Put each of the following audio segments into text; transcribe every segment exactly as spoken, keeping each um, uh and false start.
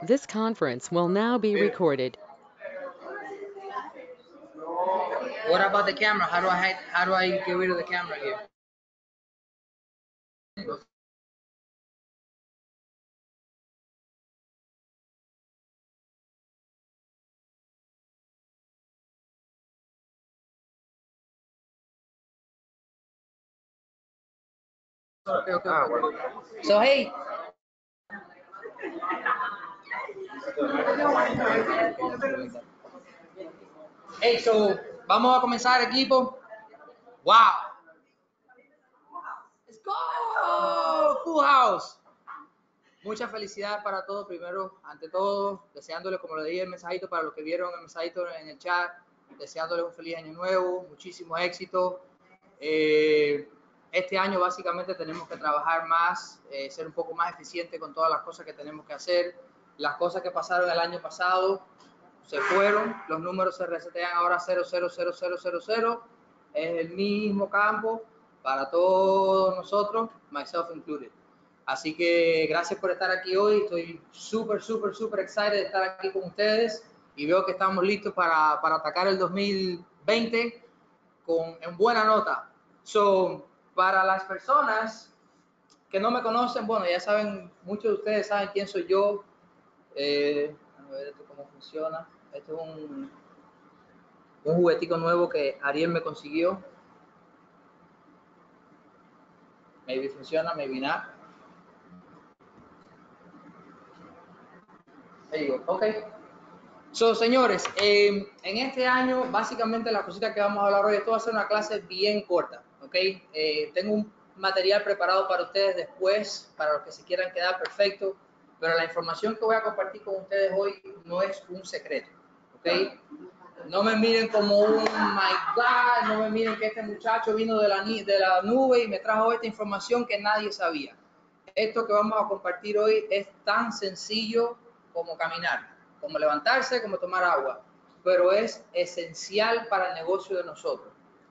This conference will now be recorded. What about the camera? How do I hide, how do I get rid of the camera here? Okay, okay. Ah, bueno. So hey, hey, so vamos a comenzar, equipo. Wow. Let's go. Full house. Mucha felicidad para todos. Primero, ante todo, deseándole, como le dije el mensajito, para los que vieron el mensajito en el chat, deseándoles un feliz año nuevo, muchísimo éxito. Eh, este año básicamente tenemos que trabajar más, eh, ser un poco más eficiente con todas las cosas que tenemos que hacer. Las cosas que pasaron el año pasado se fueron, los números se resetean ahora cero cero cero cero cero cero. Es el mismo campo para todos nosotros, myself included. Así que gracias por estar aquí hoy. Estoy súper, súper, súper excited de estar aquí con ustedes y veo que estamos listos para, para atacar el dos mil veinte con, en buena nota. So, para las personas que no me conocen, bueno, ya saben, muchos de ustedes saben quién soy yo. Eh, a ver esto cómo funciona. Esto es un, un juguetico nuevo que Ariel me consiguió. Maybe funciona, maybe not. There you go. Okay. So, señores, eh, en este año, básicamente las cositas que vamos a hablar hoy, esto va a ser una clase bien corta, ¿ok? Eh, tengo un material preparado para ustedes después, para los que se quieran quedar, perfecto, pero la información que voy a compartir con ustedes hoy no es un secreto, ¿ok? No me miren como un, my God, no me miren que este muchacho vino de la, de la nube y me trajo esta información que nadie sabía. Esto que vamos a compartir hoy es tan sencillo como caminar, como levantarse, como tomar agua, pero es esencial para el negocio de nosotros.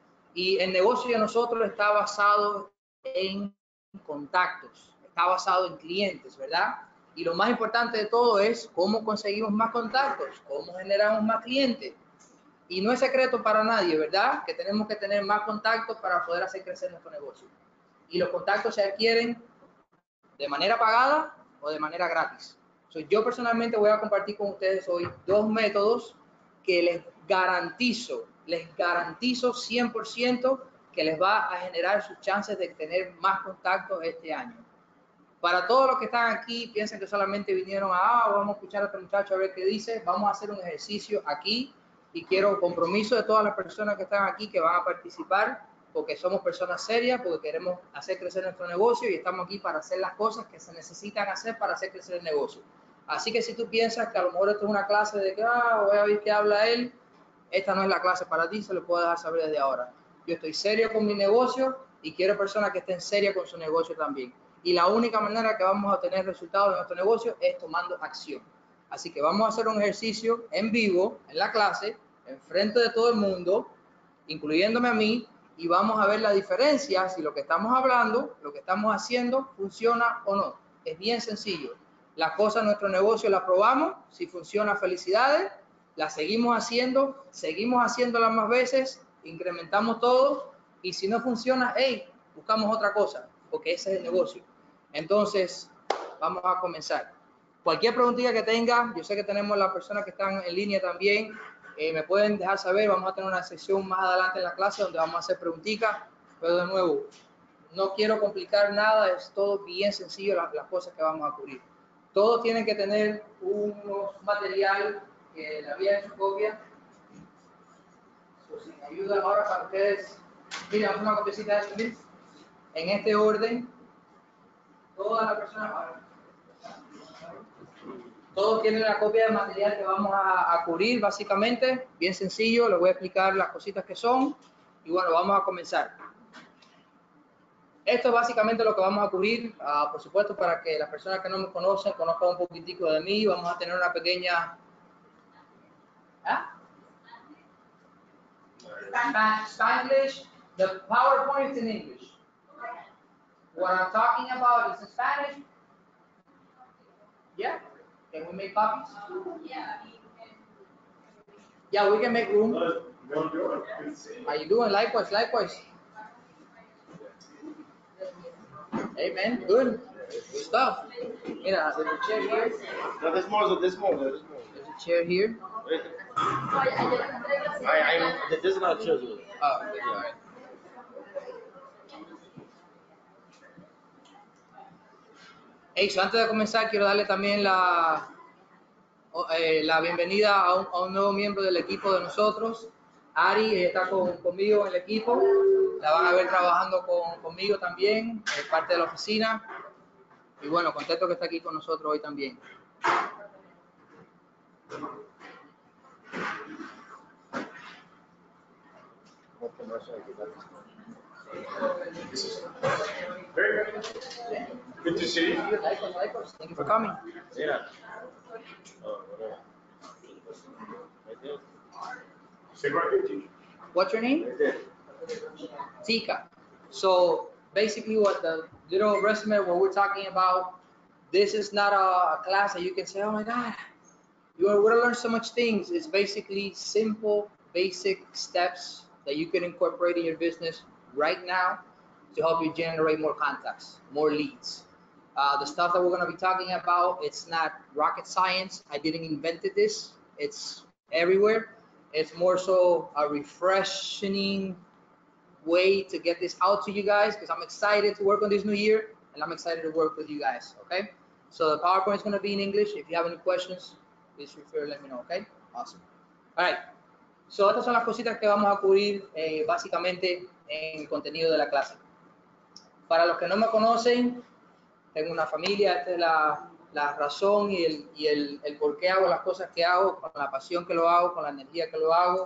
Y el negocio de nosotros está basado en contactos, está basado en clientes, ¿verdad? Y lo más importante de todo es cómo conseguimos más contactos, cómo generamos más clientes. Y no es secreto para nadie, ¿verdad? Que tenemos que tener más contactos para poder hacer crecer nuestro negocio. Y los contactos se adquieren de manera pagada o de manera gratis. So, yo personalmente voy a compartir con ustedes hoy dos métodos que les garantizo, les garantizo cien por ciento que les va a generar sus chances de tener más contactos este año. Para todos los que están aquí, piensan que solamente vinieron a, ah, vamos a escuchar a este muchacho a ver qué dice, vamos a hacer un ejercicio aquí y quiero compromiso de todas las personas que están aquí que van a participar porque somos personas serias, porque queremos hacer crecer nuestro negocio y estamos aquí para hacer las cosas que se necesitan hacer para hacer crecer el negocio. Así que si tú piensas que a lo mejor esto es una clase de que, ah, voy a ver qué habla él, esta no es la clase para ti, se lo puedo dejar saber desde ahora. Yo estoy serio con mi negocio y quiero personas que estén serias con su negocio también. Y la única manera que vamos a tener resultados en nuestro negocio es tomando acción. Así que vamos a hacer un ejercicio en vivo, en la clase, en frente de todo el mundo, incluyéndome a mí, y vamos a ver la diferencia si lo que estamos hablando, lo que estamos haciendo, funciona o no. Es bien sencillo. Las cosas en nuestro negocio las probamos, si funciona, felicidades, las seguimos haciendo, seguimos haciéndolas más veces, incrementamos todo, y si no funciona, hey, buscamos otra cosa, porque ese es el negocio. Entonces, vamos a comenzar. Cualquier preguntita que tenga, yo sé que tenemos las personas que están en línea también, eh, me pueden dejar saber, vamos a tener una sesión más adelante en la clase donde vamos a hacer preguntitas, pero de nuevo, no quiero complicar nada, es todo bien sencillo las, las cosas que vamos a cubrir. Todos tienen que tener un material que le había hecho copia. So, si me ayudan ahora para ustedes, miren, una copiecita de esto, miren. En este orden, todas las personas, todos tienen la copia del material que vamos a, a cubrir, básicamente, bien sencillo, les voy a explicar las cositas que son, y bueno, vamos a comenzar. Esto es básicamente lo que vamos a cubrir, uh, por supuesto, para que las personas que no me conocen conozcan un poquitico de mí. Vamos a tener una pequeña... ¿Ah? Spanish, the PowerPoint is in English. What I'm talking about is in Spanish. Yeah? Can we make copies? Yeah, we can make room. How you doing? Likewise, likewise. Hey man, good. Good stuff. Mira, there's a chair here. No, there's more, there's more, there's more. There's a chair here. I, I, this is not chairs with it. Oh, okay, all right. Hey, so antes de comenzar, quiero darle también la, eh, la bienvenida a un, a un nuevo miembro del equipo de nosotros. Ari eh, está con, conmigo en el equipo. La van a ver trabajando con, conmigo también, es parte de la oficina. Y bueno, contento que está aquí con nosotros hoy también. Very good to see you. Likewise, likewise. Thank you for coming. Yeah. Oh, whatever. Right there. Sit right there, teacher. What's your name? Right there. Tika. So basically what the little resume, what we're talking about, this is not a, a class that you can say, oh my God, you are going to learn so much things. It's basically simple, basic steps that you can incorporate in your business right now to help you generate more contacts, more leads. Uh, the stuff that we're going to be talking about, it's not rocket science. I didn't invent this. It's everywhere. It's more so a refreshing way to get this out to you guys because I'm excited to work on this new year and I'm excited to work with you guys, okay? So the PowerPoint is going to be in English. If you have any questions, please refer, let me know, okay? Awesome. All right. So estas son las cositas que vamos a cubrir eh, básicamente en el contenido de la clase. Para los que no me conocen, tengo una familia, esta es la, la razón y, el, y el, el por qué hago las cosas que hago, con la pasión que lo hago, con la energía que lo hago.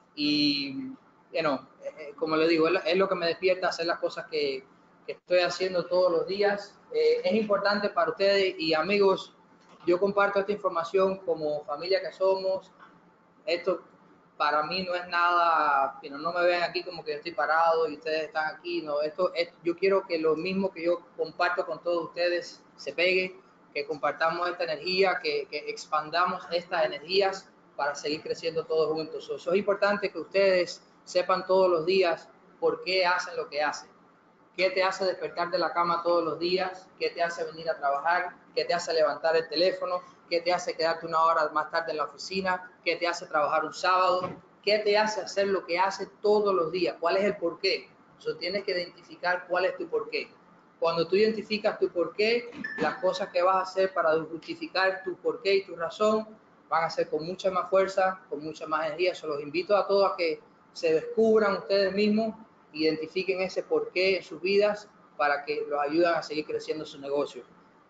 Y, you know, eh, como les digo, es, es lo que me despierta hacer las cosas que, que estoy haciendo todos los días. Eh, es importante para ustedes y amigos, yo comparto esta información como familia que somos. Esto para mí no es nada, you know, no me ven aquí como que yo estoy parado y ustedes están aquí, no, esto es, yo quiero que lo mismo que yo comparto con todos ustedes se pegue, que compartamos esta energía, que, que expandamos estas energías para seguir creciendo todos juntos. So, eso es importante que ustedes sepan todos los días por qué hacen lo que hacen. ¿Qué te hace despertar de la cama todos los días? ¿Qué te hace venir a trabajar? ¿Qué te hace levantar el teléfono? ¿Qué te hace quedarte una hora más tarde en la oficina? ¿Qué te hace trabajar un sábado? ¿Qué te hace hacer lo que hace todos los días? ¿Cuál es el porqué? So, tienes que identificar cuál es tu porqué. Cuando tú identificas tu porqué, las cosas que vas a hacer para justificar tu porqué y tu razón van a ser con mucha más fuerza, con mucha más energía. So, los invito a todos a que se descubran ustedes mismos, identifiquen ese porqué en sus vidas para que los ayuden a seguir creciendo su negocio.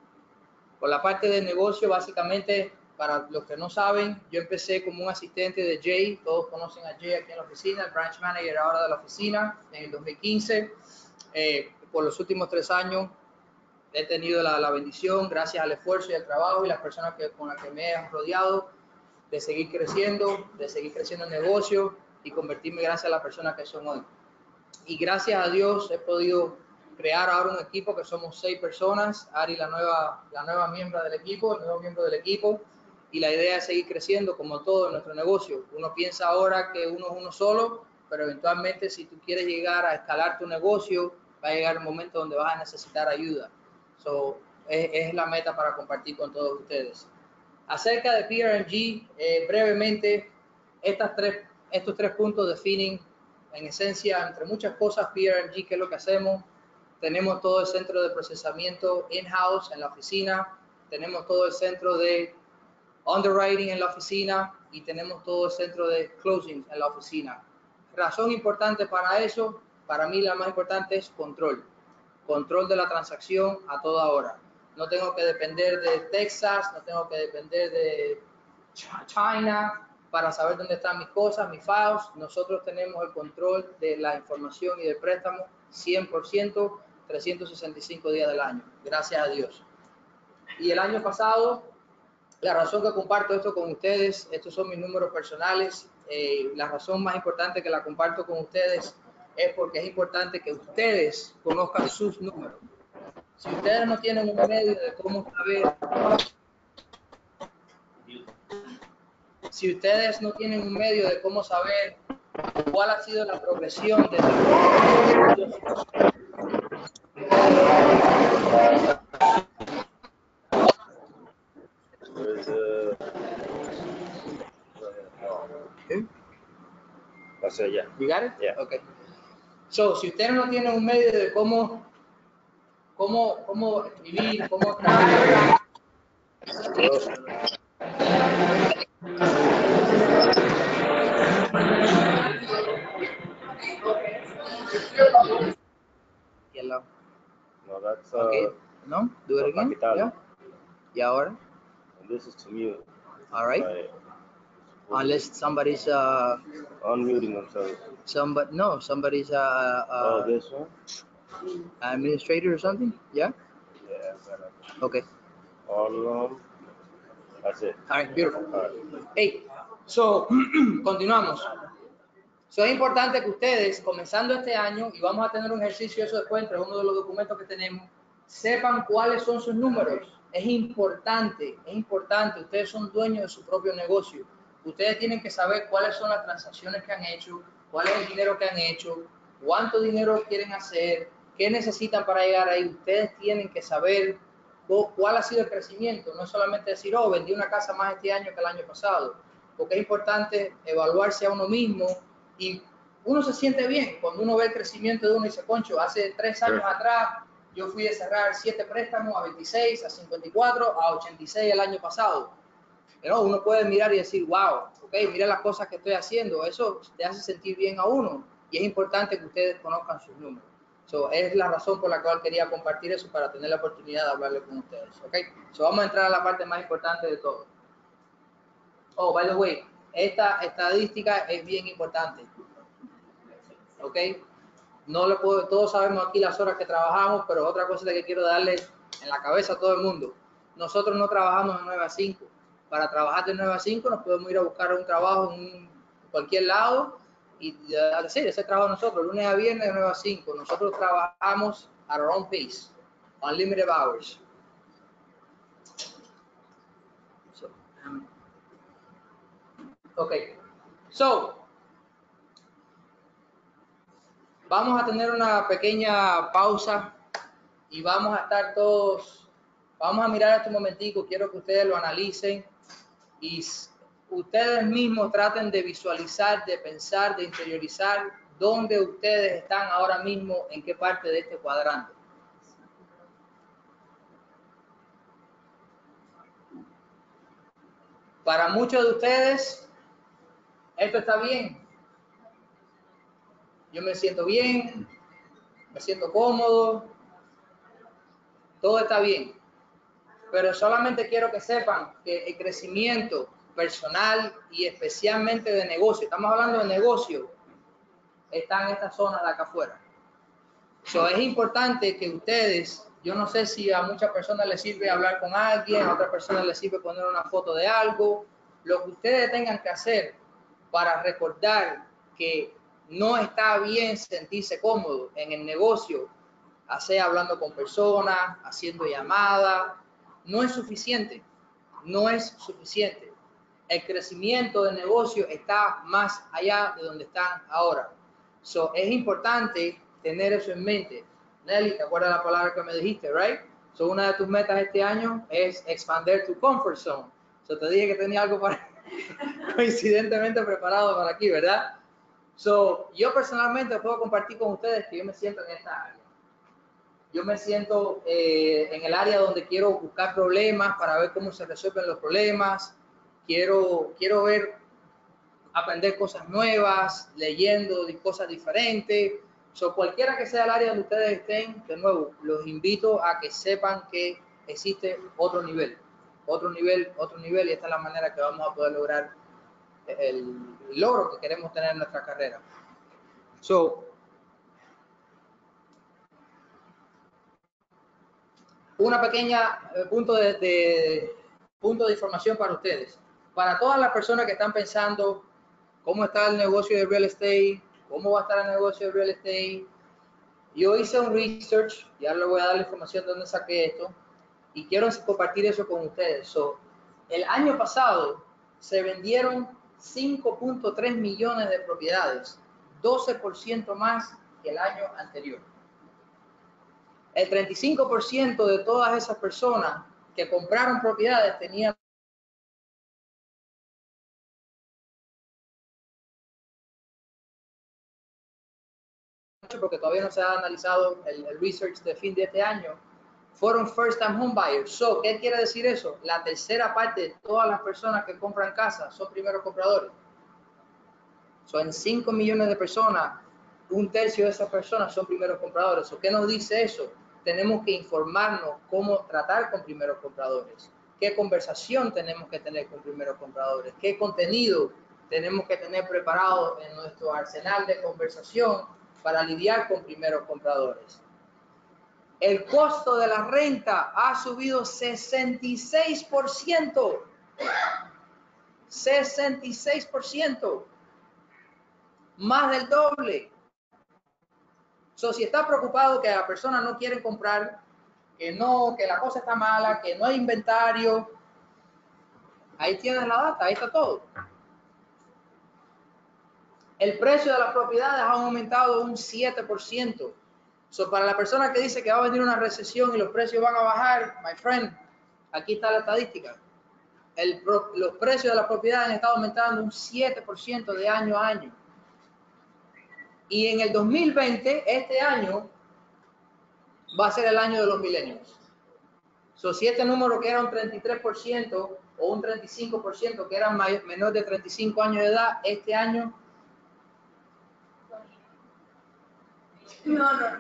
Por la parte del negocio, básicamente, para los que no saben, yo empecé como un asistente de Jay. Todos conocen a Jay aquí en la oficina, el branch manager ahora de la oficina, en el dos mil quince. Eh, por los últimos tres años he tenido la, la bendición, gracias al esfuerzo y al trabajo y las personas que, con las que me he rodeado, de seguir creciendo, de seguir creciendo el negocio y convertirme gracias a las personas que son hoy. Y gracias a Dios he podido crear ahora un equipo que somos seis personas. Ari, la nueva, la nueva miembro del equipo, el nuevo miembro del equipo. Y la idea es seguir creciendo como todo en nuestro negocio. Uno piensa ahora que uno es uno solo, pero eventualmente si tú quieres llegar a escalar tu negocio, va a llegar un momento donde vas a necesitar ayuda. So, es, es la meta para compartir con todos ustedes. Acerca de P R M G, eh, brevemente, estas tres, estos tres puntos definen en esencia, entre muchas cosas, P R M G, ¿qué es lo que hacemos? Tenemos todo el centro de procesamiento in-house en la oficina, tenemos todo el centro de underwriting en la oficina y tenemos todo el centro de closing en la oficina. Razón importante para eso, para mí la más importante es control. Control de la transacción a toda hora. No tengo que depender de Texas, no tengo que depender de China para saber dónde están mis cosas, mis files. Nosotros tenemos el control de la información y del préstamo cien por ciento, trescientos sesenta y cinco días del año, gracias a Dios. Y el año pasado, la razón que comparto esto con ustedes, estos son mis números personales, eh, la razón más importante que la comparto con ustedes es porque es importante que ustedes conozcan sus números. Si ustedes no tienen un medio de cómo saber Si ustedes no tienen un medio de cómo saber cuál ha sido la progresión de Okay. That's it, yeah. You got it? Yeah. Okay. So, si ustedes no tienen un medio de cómo cómo cómo escribir, cómo Yellow. No, that's uh, Okay. No? Do it again. capital. Yeah. Y ahora? And this is to mute. All right. Like, Unless somebody's uh unmuting themselves. somebody no somebody's uh, uh Oh, this one? administrator or something. Yeah. Yeah. Okay. All of them. That's it. All right. Beautiful. All right. Hey. So continuamos. So, es importante que ustedes, comenzando este año, y vamos a tener un ejercicio eso después entre uno de los documentos que tenemos, sepan cuáles son sus números. Es importante, es importante. Ustedes son dueños de su propio negocio. Ustedes tienen que saber cuáles son las transacciones que han hecho, cuál es el dinero que han hecho, cuánto dinero quieren hacer, qué necesitan para llegar ahí. Ustedes tienen que saber cuál ha sido el crecimiento. No es solamente decir, oh, vendí una casa más este año que el año pasado. Porque es importante evaluarse a uno mismo. Y uno se siente bien cuando uno ve el crecimiento de uno y dice, concho, hace tres años atrás yo fui a cerrar siete préstamos a veintiséis, a cincuenta y cuatro, a ochenta y seis el año pasado. Pero uno puede mirar y decir, wow, ok, mira las cosas que estoy haciendo. Eso te hace sentir bien a uno. Y es importante que ustedes conozcan sus números. So, es la razón por la cual quería compartir eso para tener la oportunidad de hablarle con ustedes. Ok, so, vamos a entrar a la parte más importante de todo. Oh, by the way, esta estadística es bien importante, ¿ok? No le puedo, todos sabemos aquí las horas que trabajamos, pero otra cosa que quiero darle en la cabeza a todo el mundo. Nosotros no trabajamos de nueve a cinco. Para trabajar de nueve a cinco nos podemos ir a buscar un trabajo en cualquier lado y decir, ese trabajo nosotros, lunes a viernes de nueve a cinco. Nosotros trabajamos at our own pace, unlimited hours. So, um, Ok, so, vamos a tener una pequeña pausa y vamos a estar todos, vamos a mirar este momentico, quiero que ustedes lo analicen y ustedes mismos traten de visualizar, de pensar, de interiorizar dónde ustedes están ahora mismo, en qué parte de este cuadrante. Para muchos de ustedes, esto está bien. Yo me siento bien, me siento cómodo, todo está bien. Pero solamente quiero que sepan que el crecimiento personal y especialmente de negocio, estamos hablando de negocio, está en esta zona de acá afuera. So, es importante que ustedes, yo no sé si a muchas personas les sirve hablar con alguien, a otras personas les sirve poner una foto de algo, lo que ustedes tengan que hacer para recordar que no está bien sentirse cómodo en el negocio, sea hablando con personas, haciendo llamadas, no es suficiente, no es suficiente. El crecimiento del negocio está más allá de donde están ahora. So, es importante tener eso en mente. Nelly, ¿te acuerdas la palabra que me dijiste, right? So, una de tus metas este año es expandir tu comfort zone. So, te dije que tenía algo para coincidentemente preparado para aquí, ¿verdad? So, yo personalmente puedo compartir con ustedes que yo me siento en esta área. Yo me siento eh, en el área donde quiero buscar problemas para ver cómo se resuelven los problemas. Quiero, quiero ver, aprender cosas nuevas, leyendo cosas diferentes. So, cualquiera que sea el área donde ustedes estén, de nuevo, los invito a que sepan que existe otro nivel. Otro nivel, otro nivel, y esta es la manera que vamos a poder lograr el logro que queremos tener en nuestra carrera. So, una pequeña eh, punto de, de punto de información para ustedes. Para todas las personas que están pensando cómo está el negocio de real estate, cómo va a estar el negocio de real estate, yo hice un research, ya les voy a dar la información de dónde saqué esto, y quiero compartir eso con ustedes. So, El año pasado se vendieron cinco punto tres millones de propiedades, doce por ciento más que el año anterior. El treinta y cinco por ciento de todas esas personas que compraron propiedades tenían porque todavía no se ha analizado el, el research de fin de este año, fueron first time home buyers. So, ¿qué quiere decir eso? La tercera parte de todas las personas que compran casa son primeros compradores. So, en cinco millones de personas, un tercio de esas personas son primeros compradores. So, ¿qué nos dice eso? Tenemos que informarnos cómo tratar con primeros compradores. ¿Qué conversación tenemos que tener con primeros compradores? ¿Qué contenido tenemos que tener preparado en nuestro arsenal de conversación para lidiar con primeros compradores? El costo de la renta ha subido sesenta y seis por ciento. sesenta y seis por ciento. Más del doble. So, si está preocupado que la persona no quiere comprar, que no, que la cosa está mala, que no hay inventario, ahí tienes la data, ahí está todo. El precio de las propiedades ha aumentado un siete por ciento. So, para la persona que dice que va a venir una recesión y los precios van a bajar, my friend, aquí está la estadística. El, los precios de las propiedades han estado aumentando un siete por ciento de año a año. Y en el dos mil veinte, este año, va a ser el año de los millennials. So, si este número que era un treinta y tres por ciento o un treinta y cinco por ciento que eran menores de treinta y cinco años de edad, este año... No, no.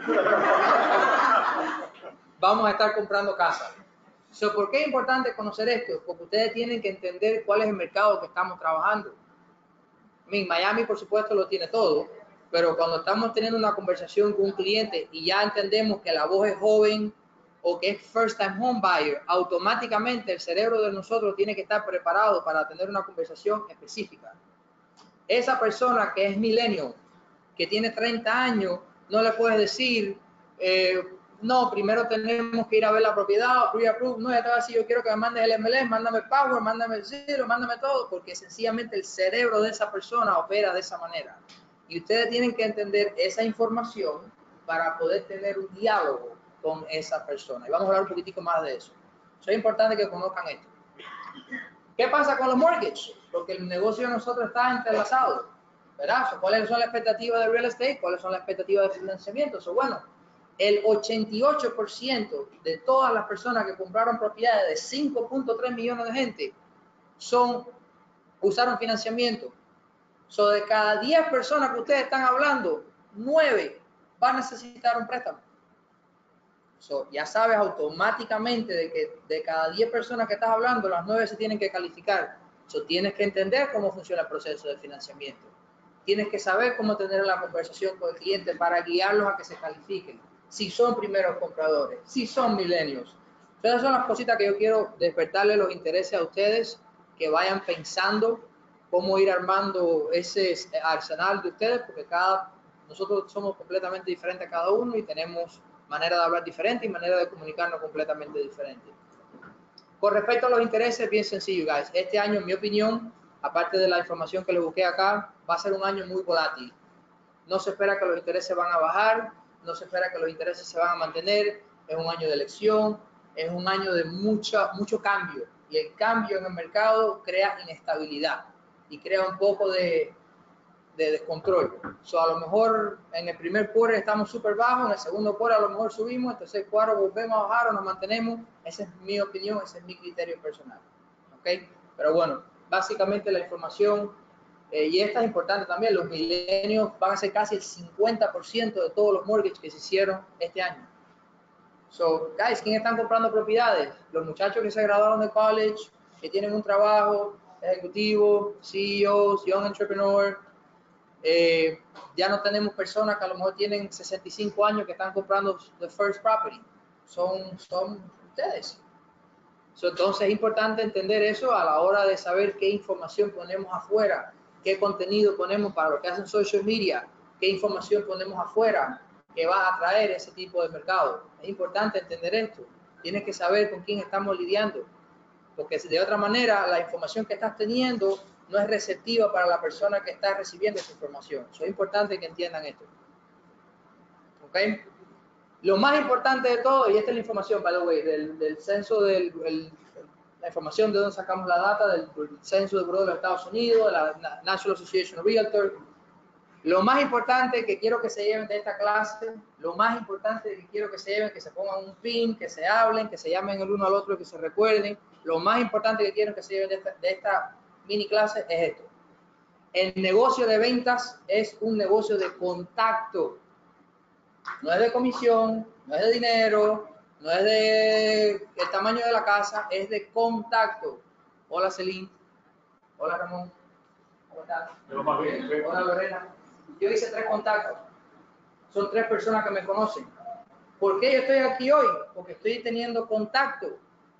Vamos a estar comprando casa. So, ¿por qué es importante conocer esto? Porque ustedes tienen que entender cuál es el mercado que estamos trabajando. En Miami, por supuesto, lo tiene todo, pero cuando estamos teniendo una conversación con un cliente y ya entendemos que la voz es joven o que es first time home buyer, automáticamente el cerebro de nosotros tiene que estar preparado para tener una conversación específica. Esa persona que es millennial, que tiene treinta años, no le puedes decir, eh, no, primero tenemos que ir a ver la propiedad, pre-approve, no, ya te va a decir, yo quiero que me mandes el M L S, mándame Power, mándame el Zero, mándame todo, porque sencillamente el cerebro de esa persona opera de esa manera. Y ustedes tienen que entender esa información para poder tener un diálogo con esa persona. Y vamos a hablar un poquitico más de eso. Es importante que conozcan esto. ¿Qué pasa con los mortgages? Porque el negocio de nosotros está entrelazado, ¿verdad? ¿Cuáles son las expectativas de real estate? ¿Cuáles son las expectativas de financiamiento? So, bueno, el ochenta y ocho por ciento de todas las personas que compraron propiedades de cinco punto tres millones de gente son, usaron financiamiento. So, de cada diez personas que ustedes están hablando, nueve van a necesitar un préstamo. So, ya sabes automáticamente de que de cada diez personas que estás hablando, las nueve se tienen que calificar. So, tienes que entender cómo funciona el proceso de financiamiento. Tienes que saber cómo tener la conversación con el cliente para guiarlos a que se califiquen. Si son primeros compradores, si son millennials. Esas son las cositas que yo quiero despertarle los intereses a ustedes, que vayan pensando cómo ir armando ese arsenal de ustedes, porque cada, nosotros somos completamente diferentes a cada uno y tenemos manera de hablar diferente y manera de comunicarnos completamente diferente. Con respecto a los intereses, bien sencillo, guys. Este año, en mi opinión, aparte de la información que les busqué acá, va a ser un año muy volátil. No se espera que los intereses van a bajar, no se espera que los intereses se van a mantener. Es un año de elección, es un año de mucha, mucho cambio. Y el cambio en el mercado crea inestabilidad y crea un poco de, de descontrol. So, a lo mejor en el primer quarter estamos súper bajos, en el segundo quarter a lo mejor subimos, entonces el quarter volvemos a bajar o nos mantenemos. Esa es mi opinión, ese es mi criterio personal. ¿Okay? Pero bueno, básicamente la información, eh, y esta es importante también, los milenios van a ser casi el cincuenta por ciento de todos los mortgages que se hicieron este año. So, guys, ¿quién están comprando propiedades? Los muchachos que se graduaron de college, que tienen un trabajo ejecutivo, C E Os, young entrepreneur. Eh, ya no tenemos personas que a lo mejor tienen sesenta y cinco años que están comprando the first property. Son, son ustedes. So, entonces es importante entender eso a la hora de saber qué información ponemos afuera, qué contenido ponemos para lo que hacen social media, qué información ponemos afuera que va a atraer ese tipo de mercado. Es importante entender esto. Tienes que saber con quién estamos lidiando. porque de otra manera la información que estás teniendo no es receptiva para la persona que está recibiendo esa información. Eso es importante que entiendan esto. ¿Ok? Lo más importante de todo, y esta es la información, by the way, del, del censo, del, el, la información de donde sacamos la data del, del censo del Buró de los Estados Unidos, de la National Association of Realtors. Lo más importante que quiero que se lleven de esta clase, lo más importante que quiero que se lleven, que se pongan un pin, que se hablen, que se llamen el uno al otro, que se recuerden. Lo más importante que quiero que se lleven de esta, de esta mini clase es esto. El negocio de ventas es un negocio de contacto. No es de comisión, no es de dinero, no es de el tamaño de la casa, es de contacto. Hola Celine. Hola Ramón. ¿Cómo estás? Hola Lorena. Yo hice tres contactos. Son tres personas que me conocen. ¿Por qué yo estoy aquí hoy? Porque estoy teniendo contacto.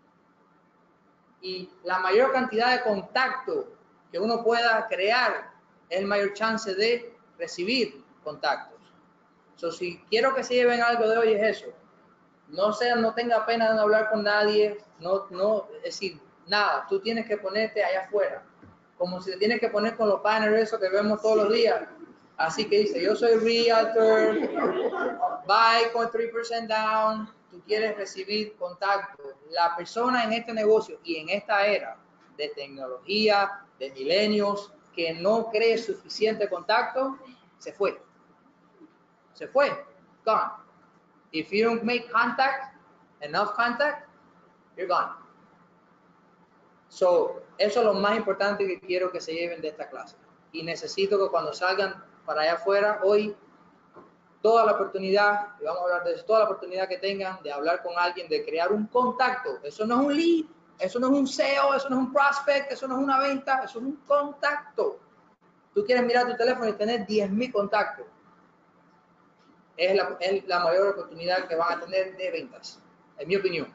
Y la mayor cantidad de contacto que uno pueda crear es el mayor chance de recibir contactos. So, si quiero que se lleven algo de hoy es eso. No sea, no tenga pena de hablar con nadie. No, no, es decir, nada. Tú tienes que ponerte allá afuera. Como si te tienes que poner con los banners esos que vemos todos los días. Así que dice, yo soy realtor, buy con tres por ciento down. Tú quieres recibir contacto. La persona en este negocio y en esta era de tecnología, de milenios, que no cree suficiente contacto, se fue. Se fue. Gone. If you don't make contact, enough contact, you're gone. So, eso es lo más importante que quiero que se lleven de esta clase. Y necesito que cuando salgan para allá afuera, hoy, toda la oportunidad, y vamos a hablar de eso, toda la oportunidad que tengan de hablar con alguien, de crear un contacto. Eso no es un lead, eso no es un S E O, eso no es un prospect, eso no es una venta, eso es un contacto. Tú quieres mirar tu teléfono y tener diez mil contactos. Es la, es la mayor oportunidad que van a tener de ventas, en mi opinión.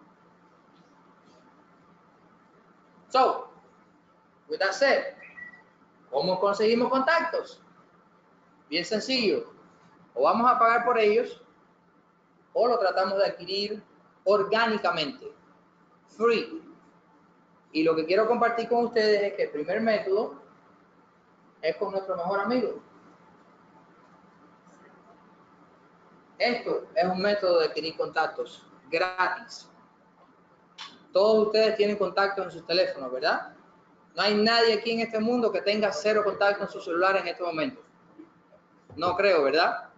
So, with that said, ¿cómo conseguimos contactos? Bien sencillo. O vamos a pagar por ellos, o lo tratamos de adquirir orgánicamente, free. Y lo que quiero compartir con ustedes es que el primer método es con nuestro mejor amigo. Esto es un método de adquirir contactos gratis. Todos ustedes tienen contactos en sus teléfonos, ¿verdad? No hay nadie aquí en este mundo que tenga cero contacto en su celular en este momento. No creo, ¿verdad?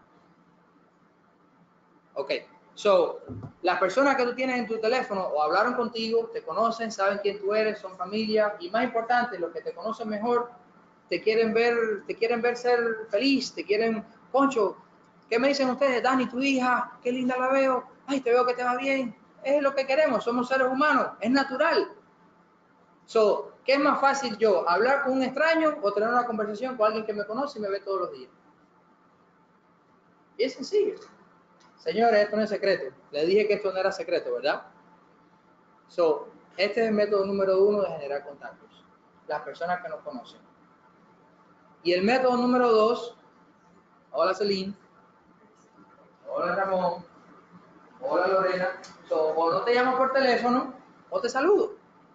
Ok. So, las personas que tú tienes en tu teléfono o hablaron contigo, te conocen, saben quién tú eres, son familia y más importante, los que te conocen mejor, te quieren ver, te quieren ver ser feliz, te quieren, Concho, ¿qué me dicen ustedes? Dani, tu hija, qué linda la veo, ay, te veo que te va bien. Es lo que queremos, somos seres humanos, es natural. So, ¿qué es más fácil yo, hablar con un extraño o tener una conversación con alguien que me conoce y me ve todos los días? Y es sencillo. Señores, esto no es secreto. Les dije que esto no era secreto, ¿verdad? So, este es el método número uno de generar contactos. Las personas que nos conocen. Y el método número dos, hola Celine, hola Ramón, hola Lorena. So, o no te llamo por teléfono o te saludo.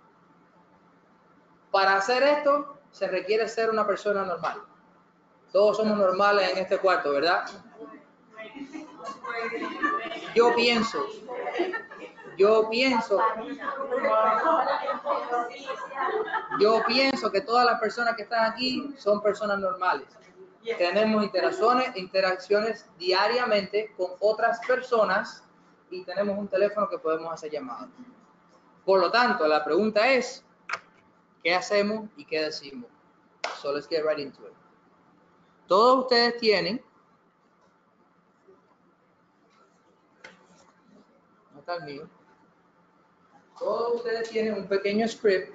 Para hacer esto se requiere ser una persona normal. Todos somos normales en este cuarto, ¿verdad? Yo pienso, yo pienso, yo pienso que todas las personas que están aquí son personas normales. Tenemos interacciones, interacciones diariamente con otras personas y tenemos un teléfono que podemos hacer llamadas. Por lo tanto, la pregunta es, ¿qué hacemos y qué decimos? So let's get right into it. Todos ustedes tienen, no está el mío, todos ustedes tienen un pequeño script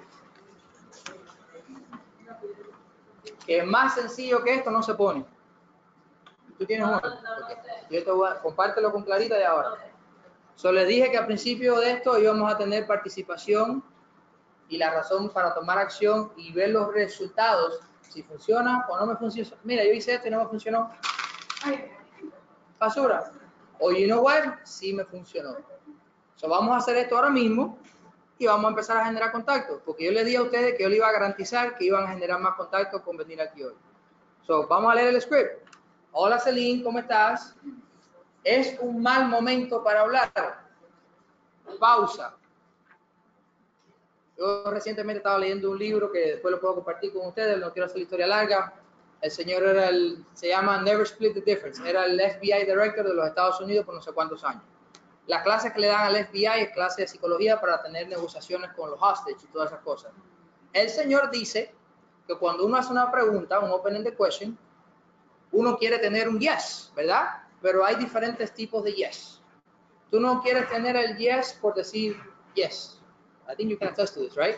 que es más sencillo que esto, no se pone. Tú tienes uno. Okay. Yo te voy a, compártelo con Clarita de ahora. So, les dije que al principio de esto íbamos a tener participación y la razón para tomar acción y ver los resultados, si funciona o no me funciona. Mira, yo hice esto y no me funcionó. Basura. O you know what, sí me funcionó. So, vamos a hacer esto ahora mismo y vamos a empezar a generar contactos, porque yo les di a ustedes que yo les iba a garantizar que iban a generar más contactos con venir aquí hoy. So, vamos a leer el script. Hola Celine, ¿cómo estás? Es un mal momento para hablar. Pausa. Yo recientemente estaba leyendo un libro que después lo puedo compartir con ustedes, no quiero hacer la historia larga. El señor era el, se llama Never Split the Difference, era el F B I Director de los Estados Unidos por no sé cuántos años. Las clases que le dan al F B I es clase de psicología para tener negociaciones con los hostages y todas esas cosas. El señor dice que cuando uno hace una pregunta, un open-ended question, uno quiere tener un yes, ¿verdad? Pero hay diferentes tipos de yes. Tú no quieres tener el yes por decir yes. I think you can attest to this, right?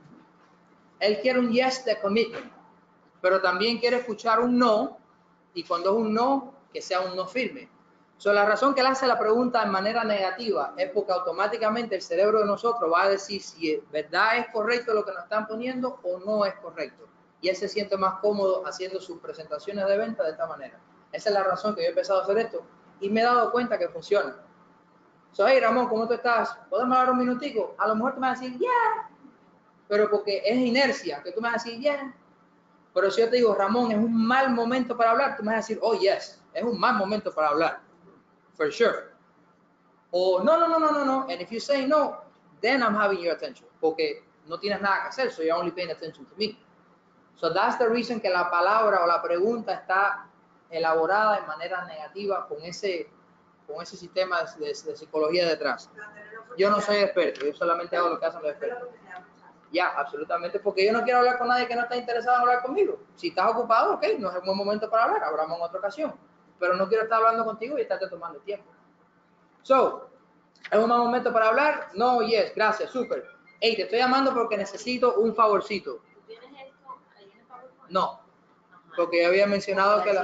Él quiere un yes de commitment, pero también quiere escuchar un no, y cuando es un no, que sea un no firme. So, la razón que él hace la pregunta de manera negativa es porque automáticamente el cerebro de nosotros va a decir si es verdad es correcto lo que nos están poniendo o no es correcto. Y él se siente más cómodo haciendo sus presentaciones de venta de esta manera. Esa es la razón que yo he empezado a hacer esto y me he dado cuenta que funciona. So, hey Ramón, ¿cómo tú estás? ¿Podemos hablar un minutico? A lo mejor tú me vas a decir, yeah, pero porque es inercia, que tú me vas a decir, yeah. Pero si yo te digo, Ramón, es un mal momento para hablar, tú me vas a decir, oh, yes, es un mal momento para hablar, for sure. O no, no, no, no, no, no, and if you say no, then I'm having your attention, porque no tienes nada que hacer, so you're only paying attention to me. So that's the reason que la palabra o la pregunta está elaborada de manera negativa con ese... con ese sistema de, de, de psicología detrás. Yo no soy experto, yo solamente hago lo que hacen los expertos. Ya, absolutamente, porque yo no quiero hablar con nadie que no está interesado en hablar conmigo. Si estás ocupado, ok, no es un buen momento para hablar, hablamos en otra ocasión. Pero no quiero estar hablando contigo y estarte tomando tiempo. So, ¿es un mal momento para hablar? No, yes, gracias, súper. Hey, te estoy llamando porque necesito un favorcito. ¿Tú tienes esto ahí en el PowerPoint? No, porque yo había mencionado que la...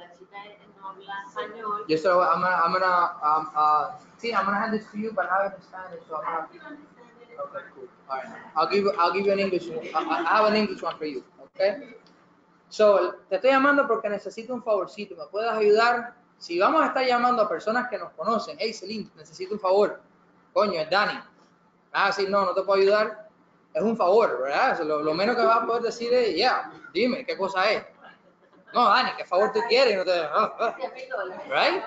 Español. Yo solo, I'm gonna, I'm gonna, um, uh, see, I'm gonna hand this to you, but I have it in Spanish, so I'm gonna. Okay, cool. All right, I'll give, I'll give you an English one. I, I have an English one for you, okay? So, te estoy llamando porque necesito un favorcito. ¿Me puedes ayudar? Si vamos a estar llamando a personas que nos conocen, hey, Celine, necesito un favor. Coño, es Dani. Ah, sí, no, no te puedo ayudar. Es un favor, ¿verdad? Lo, lo menos que vas a poder decir es, yeah, dime, ¿qué cosa es? No, Dani, ¿qué favor tú quieres? No te, uh, uh, right?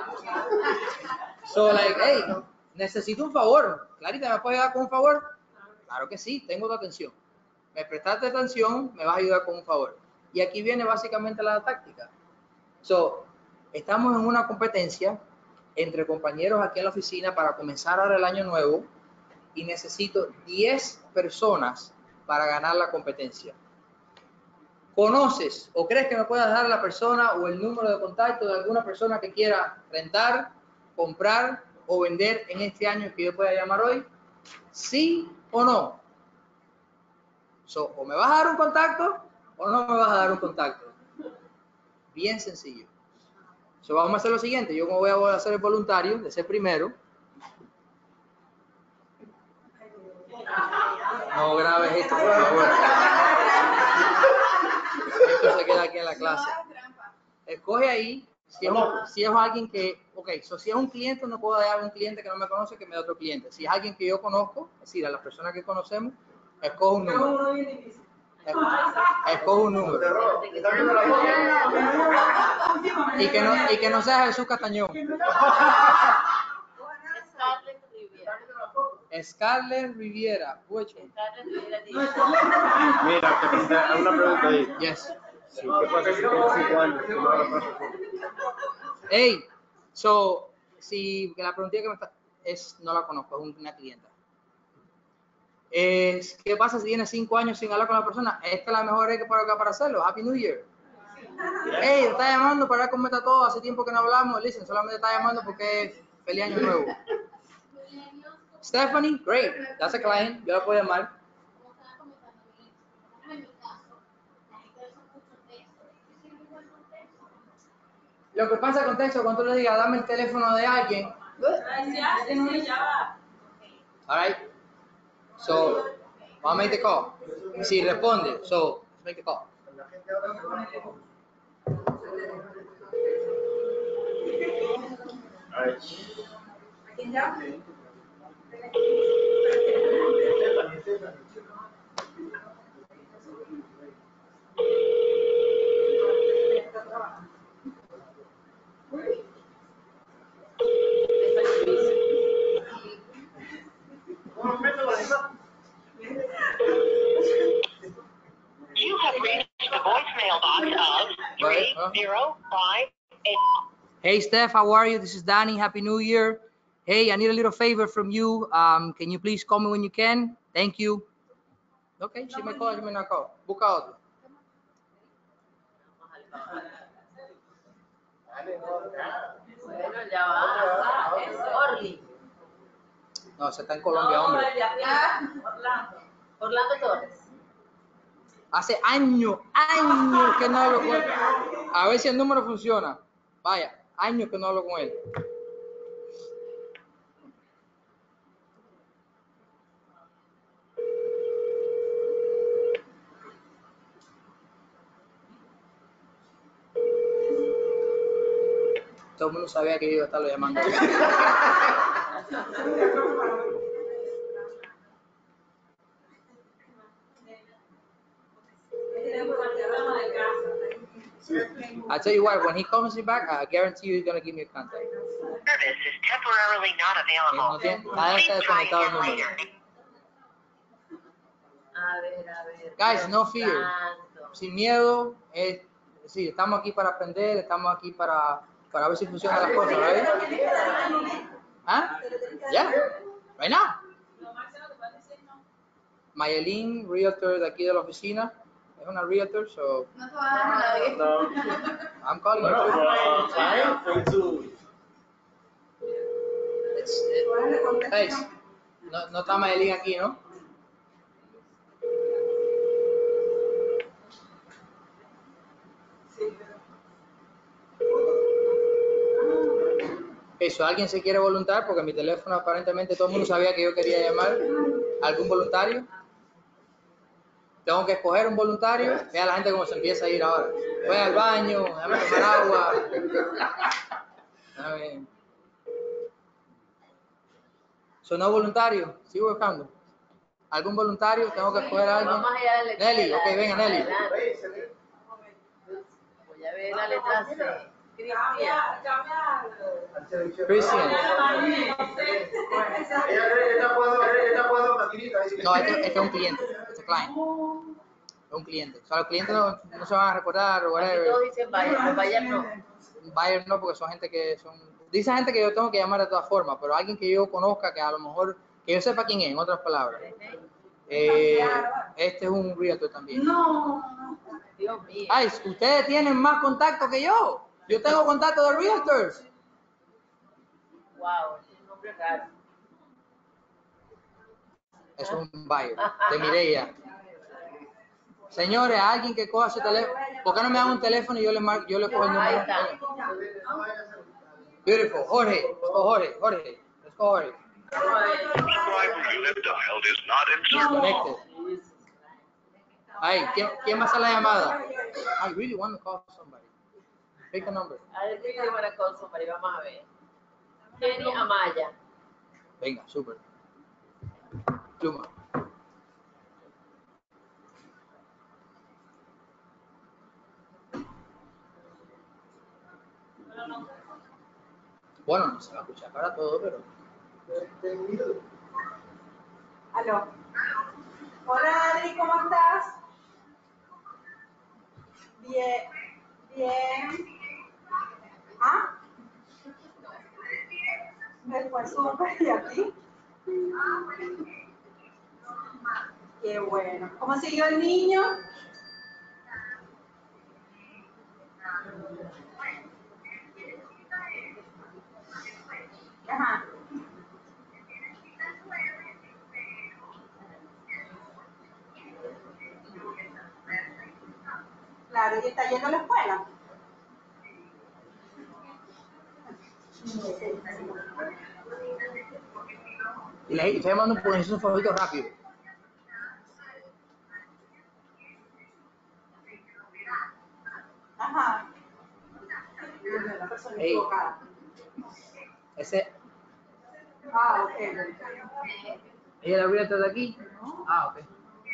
So, like, hey, necesito un favor. Clarita, ¿me puedes ayudar con un favor? Claro que sí, tengo tu atención. Me prestaste atención, me vas a ayudar con un favor. Y aquí viene básicamente la táctica. So, estamos en una competencia entre compañeros aquí en la oficina para comenzar ahora el año nuevo y necesito diez personas para ganar la competencia. ¿Conoces o crees que me puedas dar la persona o el número de contacto de alguna persona que quiera rentar, comprar o vender en este año que yo pueda llamar hoy? ¿Sí o no? So, o me vas a dar un contacto o no me vas a dar un contacto. Bien sencillo. So, vamos a hacer lo siguiente. Yo me voy a hacer el voluntario de ser primero. No grabes esto, por favor. Esto se queda aquí en la clase. Escoge ahí, si es, si es alguien que, ok, so si es un cliente, no puedo dar a un cliente que no me conoce que me dé otro cliente. Si es alguien que yo conozco, es decir, a las personas que conocemos, escoge un número. Escoge un número. Y que no, y que no sea Jesús Castañón. Scarlett Riviera. Which one? Mira, te pregunté una pregunta ahí. Yes. Sí, ¿qué pasa si tienes cinco años que no hablas francés? Hey, so, si la pregunta que me está, es, no la conozco, es una clienta. Es, ¿qué pasa si tienes cinco años sin hablar con la persona? Esta es la mejor época para hacerlo. Happy New Year. Hey, está llamando para ver cómo está todo. Hace tiempo que no hablamos. Listen, solamente está llamando porque es feliz año nuevo. Stephanie, great. That's a client. Yo la puedo llamar. Lo que pasa con texto, cuando tú le digas, dame el teléfono de alguien. All right. So, I'll make the call. Si responde, so, let's make the call. All right. You have reached the voicemail box of three zero five eight. Hey Steph, how are you? This is Danny. Happy New Year. Hey, I need a little favor from you. Um, can you please call me when you can? Thank you. Okay, she me call, she me not call. Busca otro. Bueno, ya va. Es Orly. No, se está en Colombia, hombre. Orlando. Orlando Torres. Hace años, años que no hablo con él. A ver si el número funciona. Vaya, años que no hablo con él. Todo el mundo sabía que yo iba a estarlo llamando. I tell you what, when he calls me back, I guarantee you he's going to give me a contact. Service is temporarily not available. Please try again later. A ver, a ver. Guys, no fear. Orlando. Sin miedo. Es, sí, estamos aquí para aprender, estamos aquí para, para ver si funcionan las cosas, ¿right? ¿Ah? Yeah, right now. Mayelin, realtor de aquí de la oficina. Es una realtor, so No te va a dar nadie. No. I'm calling Bueno, you. ¿sabes? Fue su- It's, it, guys, no, no está Mayelin aquí, ¿no? Okay, so alguien se quiere voluntar porque mi teléfono aparentemente todo el mundo sabía que yo quería llamar. ¿Algún voluntario? Tengo que escoger un voluntario. Vea la gente cómo se empieza a ir ahora. Voy al baño, déjame tomar agua. A ver. So, no voluntario, sigo buscando. ¿Algún voluntario? Tengo que escoger a alguien. Vamos allá a la letra. Nelly, ok, venga Nelly. Adelante. Voy a ver la letra C. Cristian. Christian. Ella cree que está jugando, cree que está jugando maquinita. No, este, este es un cliente. Este es client. Es un cliente. O sea, los clientes no, no se van a recordar o Aquí whatever. todos dicen Bayern, los Bayern no. Buyers no, porque son gente que son... Dice gente que yo tengo que llamar de todas formas, pero alguien que yo conozca, que a lo mejor... Que yo sepa quién es, en otras palabras. Eh, este es un realtor también. No. Dios mío. Ay, ustedes tienen más contacto que yo. Yo tengo contacto de realtors. Wow, es un nombre raro. Eso es un buyer, de Mireia. Señores, alguien que coja su teléfono. ¿Por qué no me dan un teléfono y yo le marco, yo le cojo el Ahí número? está. Beautiful. Jorge. Let's go Jorge. Jorge. Let's go Jorge. The driver you have dialed is not in service. Connected. Ay, ¿quién, ¿quién va a hacer la llamada? I really want to call somebody. Pick a number. A ver, ¿qué buena cosa, Mari? Vamos a ver. Jenny Amaya. Venga, super. Pluma. Bueno, no se va a escuchar para todo, pero... Aló. Hola Adri, ¿cómo estás? Bien, bien. ¿Ah? Me fue súper, ¿y a ti? Qué bueno. ¿Cómo siguió el niño? Ajá. Claro, ¿y está yendo a la escuela? Y le estoy llamando por un favorito rápido. Ajá. La persona Hey. equivocada. Ese... Ah, ok. ¿Ella la abrió de aquí? Ah, ok.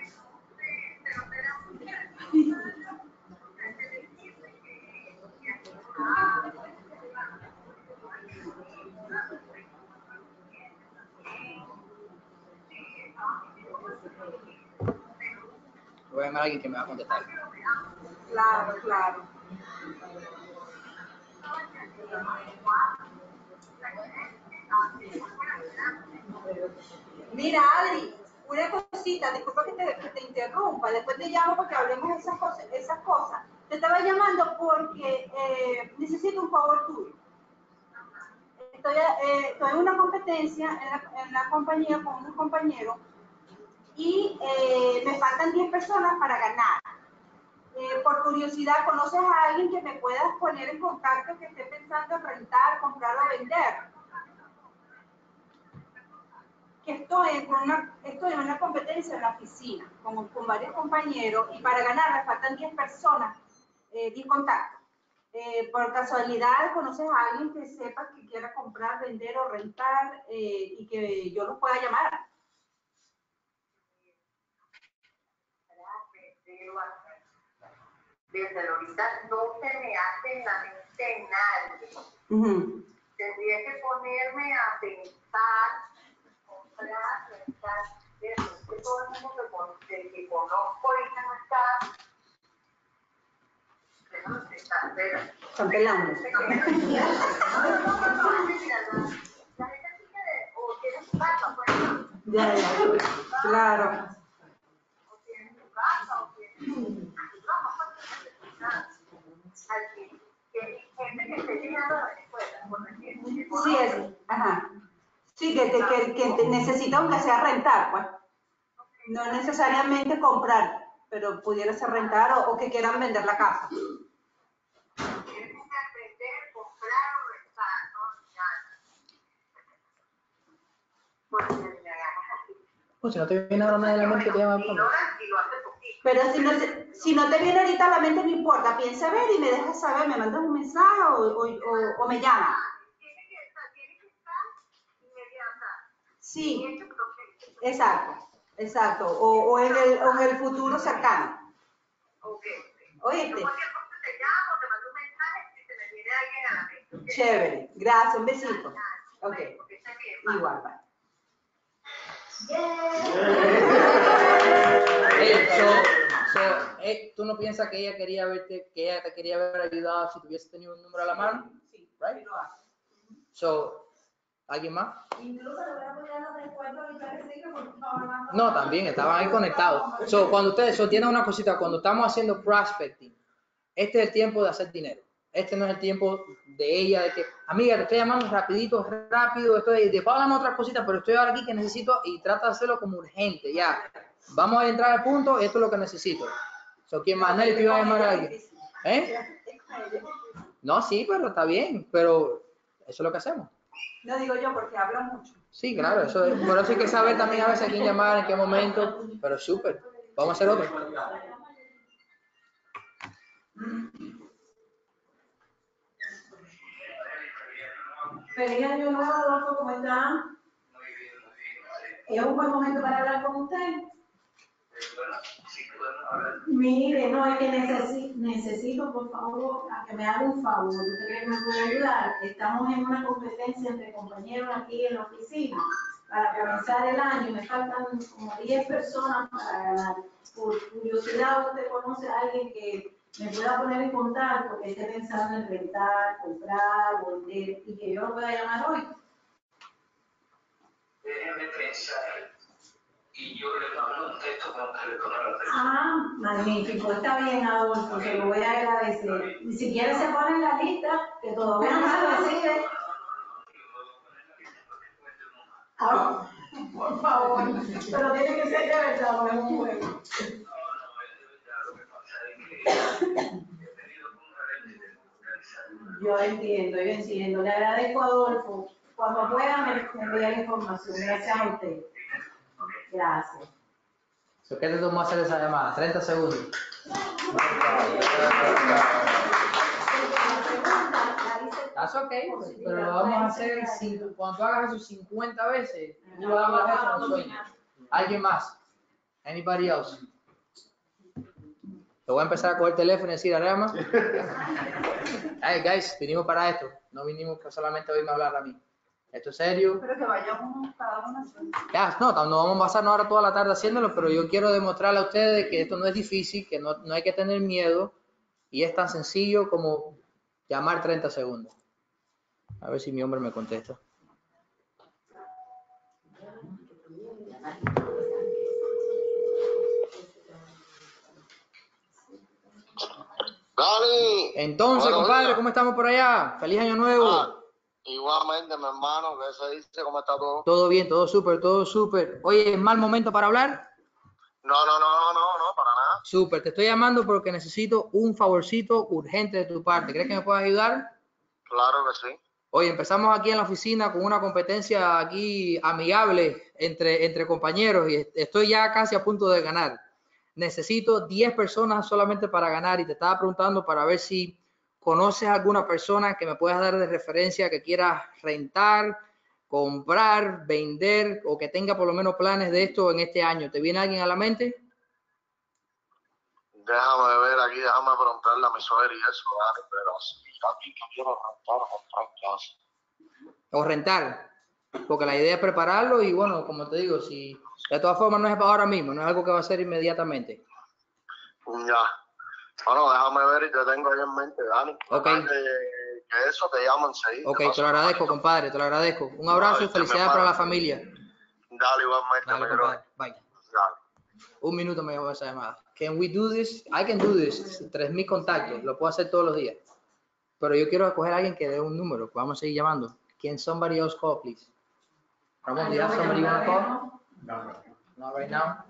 Voy a llamar a alguien que me va a contestar. Claro, claro. Mira, Adri, una cosita, disculpa que te, que te interrumpa, después te llamo porque hablemos de esas cosas. Esas cosas. Te estaba llamando porque eh, necesito un favor tuyo. Estoy, eh, estoy en una competencia en la, en la compañía con unos compañeros y eh, me faltan diez personas para ganar. Eh, por curiosidad, ¿conoces a alguien que me puedas poner en contacto que esté pensando en rentar, comprar o vender? Que estoy en una, estoy en una competencia en la oficina con, con varios compañeros y para ganar me faltan diez personas, eh, diez contactos. Eh, por casualidad, ¿conoces a alguien que sepa que quiera comprar, vender o rentar eh, y que yo los pueda llamar? Desde ahorita no se me hace en la mente nadie. Uh-huh. Tendría que ponerme a pensar, comprar, rentar, eso. Es que todo el mundo que, con, que, que conozco ahorita no está. No se está, pero. Están pelando. La gente sigue de, o tiene su casa, pues. Ya, ya. Claro. O tiene su casa, o tiene su. Gente que esté llegando a Venezuela, por decir, Sí, es, ajá. Sí, que, que, que, que te necesita aunque sea rentar, pues. No necesariamente comprar, pero pudiera ser rentar o, o que quieran vender la casa. Quieren vender, comprar o rentar, no nada. Porque me hagas así. Pues si no te viene ahora nadie a la mente, te llama a poner. Pero si no, si no te viene ahorita a la mente, no importa. Piensa a ver y me dejas saber, me mandas un mensaje o, o, o, o me llamas. Tiene que estar, tiene que estar inmediata. Sí, exacto, exacto. O, o, en el, o en el futuro cercano. Ok. ¿Oíste? Cualquier cosa te llamo, te mando un mensaje si se me viene alguien a la mente. Chévere. Gracias, un besito. Ok. Igual, bye. Hey, so, so, hey, ¿tú no piensas que ella quería verte, que ella te quería haber ayudado si tuviese tenido un número a la mano? Sí, right? lo hace. So, ¿alguien más? Incluso le voy a poner los descuentos ahorita que sigue porque estaba hablando. No, también estaban ahí conectados. So, cuando ustedes, so, tienen una cosita, cuando estamos haciendo prospecting, este es el tiempo de hacer dinero. Este no es el tiempo de ella, de que, amiga, te estoy llamando rapidito, rápido, estoy, después hablamos otras cositas, pero estoy ahora aquí que necesito y trata de hacerlo como urgente, ya. Vamos a entrar al punto, esto es lo que necesito. So, ¿quién más? Nelly, te iba a llamar a alguien. ¿Eh? No, sí, pero está bien, pero eso es lo que hacemos. No digo yo porque hablo mucho. Sí, claro, eso es, por eso hay que saber también a veces a quién llamar, en qué momento, pero súper. Vamos a hacer otro. Feliz año nuevo, Adolfo, ¿cómo está? ¿Es un buen momento para hablar con usted? Mire, no, es que necesito, necesito, por favor, a que me haga un favor. ¿Usted cree que me puede ayudar? Estamos en una competencia entre compañeros aquí en la oficina. Para comenzar el año, me faltan como diez personas para ganar. Por curiosidad, ¿usted conoce a alguien que me pueda poner en contacto, que esté pensando en rentar, comprar, vender y que yo lo pueda llamar hoy? Déjeme pensar y yo le mando un texto con teléfono a la persona. Ah, magnífico, está bien, Adolfo, se lo voy a agradecer. Y si quiere se pone en la lista, que todavía no se recibe. Ah, por favor, pero tiene que ser de verdad, no es un juego. No, no, es de verdad, lo que pasa es que he tenido un gerente de localizar. Yo entiendo, yo entiendo. Le agradezco a Adolfo. Cuando pueda me, me envía la información. Gracias a usted. Gracias. So, ¿qué te tomó hacer esa llamada? treinta segundos. That's okay, pero lo vamos a hacer cinco, cuando tú hagas eso cincuenta veces, tú lo hagas eso en sueño. ¿Alguien más? Anybody else? Te voy a empezar a coger el teléfono y decir, Arama. Hey, guys, vinimos para esto. No vinimos solamente a oírme hablar a mí. Esto es serio. Pero que vaya uno, cada uno así. Ya, no, no vamos a pasarnos ahora toda la tarde haciéndolo, pero yo quiero demostrarle a ustedes que esto no es difícil, que no, no hay que tener miedo y es tan sencillo como llamar treinta segundos. A ver si mi hombre me contesta. Dani. Entonces, Buenos compadre, días. ¿cómo estamos por allá? Feliz año nuevo. Ah, igualmente, mi hermano, ¿qué se dice? ¿Cómo está todo? Todo bien, todo súper, todo súper. Oye, ¿es mal momento para hablar? No, no, no, no, no, para nada. Súper, te estoy llamando porque necesito un favorcito urgente de tu parte. ¿Crees que me puedas ayudar? Claro que sí. Oye, empezamos aquí en la oficina con una competencia aquí amigable entre, entre compañeros y estoy ya casi a punto de ganar. Necesito diez personas solamente para ganar y te estaba preguntando para ver si conoces a alguna persona que me puedas dar de referencia que quiera rentar, comprar, vender o que tenga por lo menos planes de esto en este año. ¿Te viene alguien a la mente? Déjame ver aquí, déjame preguntarle a mi suegra y eso, Dani, pero sí, aquí que quiero rentar, comprar casa. O rentar, porque la idea es prepararlo y bueno, como te digo, si de todas formas no es para ahora mismo, no es algo que va a ser inmediatamente. Ya. Bueno, déjame ver y te tengo ahí en mente, Dani. Ok. Que, que eso te llamo enseguida. Ok, te lo agradezco, compadre, te lo agradezco. Un abrazo y felicidades para la familia. Dale, igualmente. Dale, compadre. Bye. Dale. Un minuto me llevo esa llamada. Can we do this? I can do this. tres mil contactos, lo puedo hacer todos los días. Pero yo quiero escoger a alguien que dé un número. Vamos a seguir llamando. Can somebody else call, please? Ramon, do you have somebody you want to call? No. Not right now.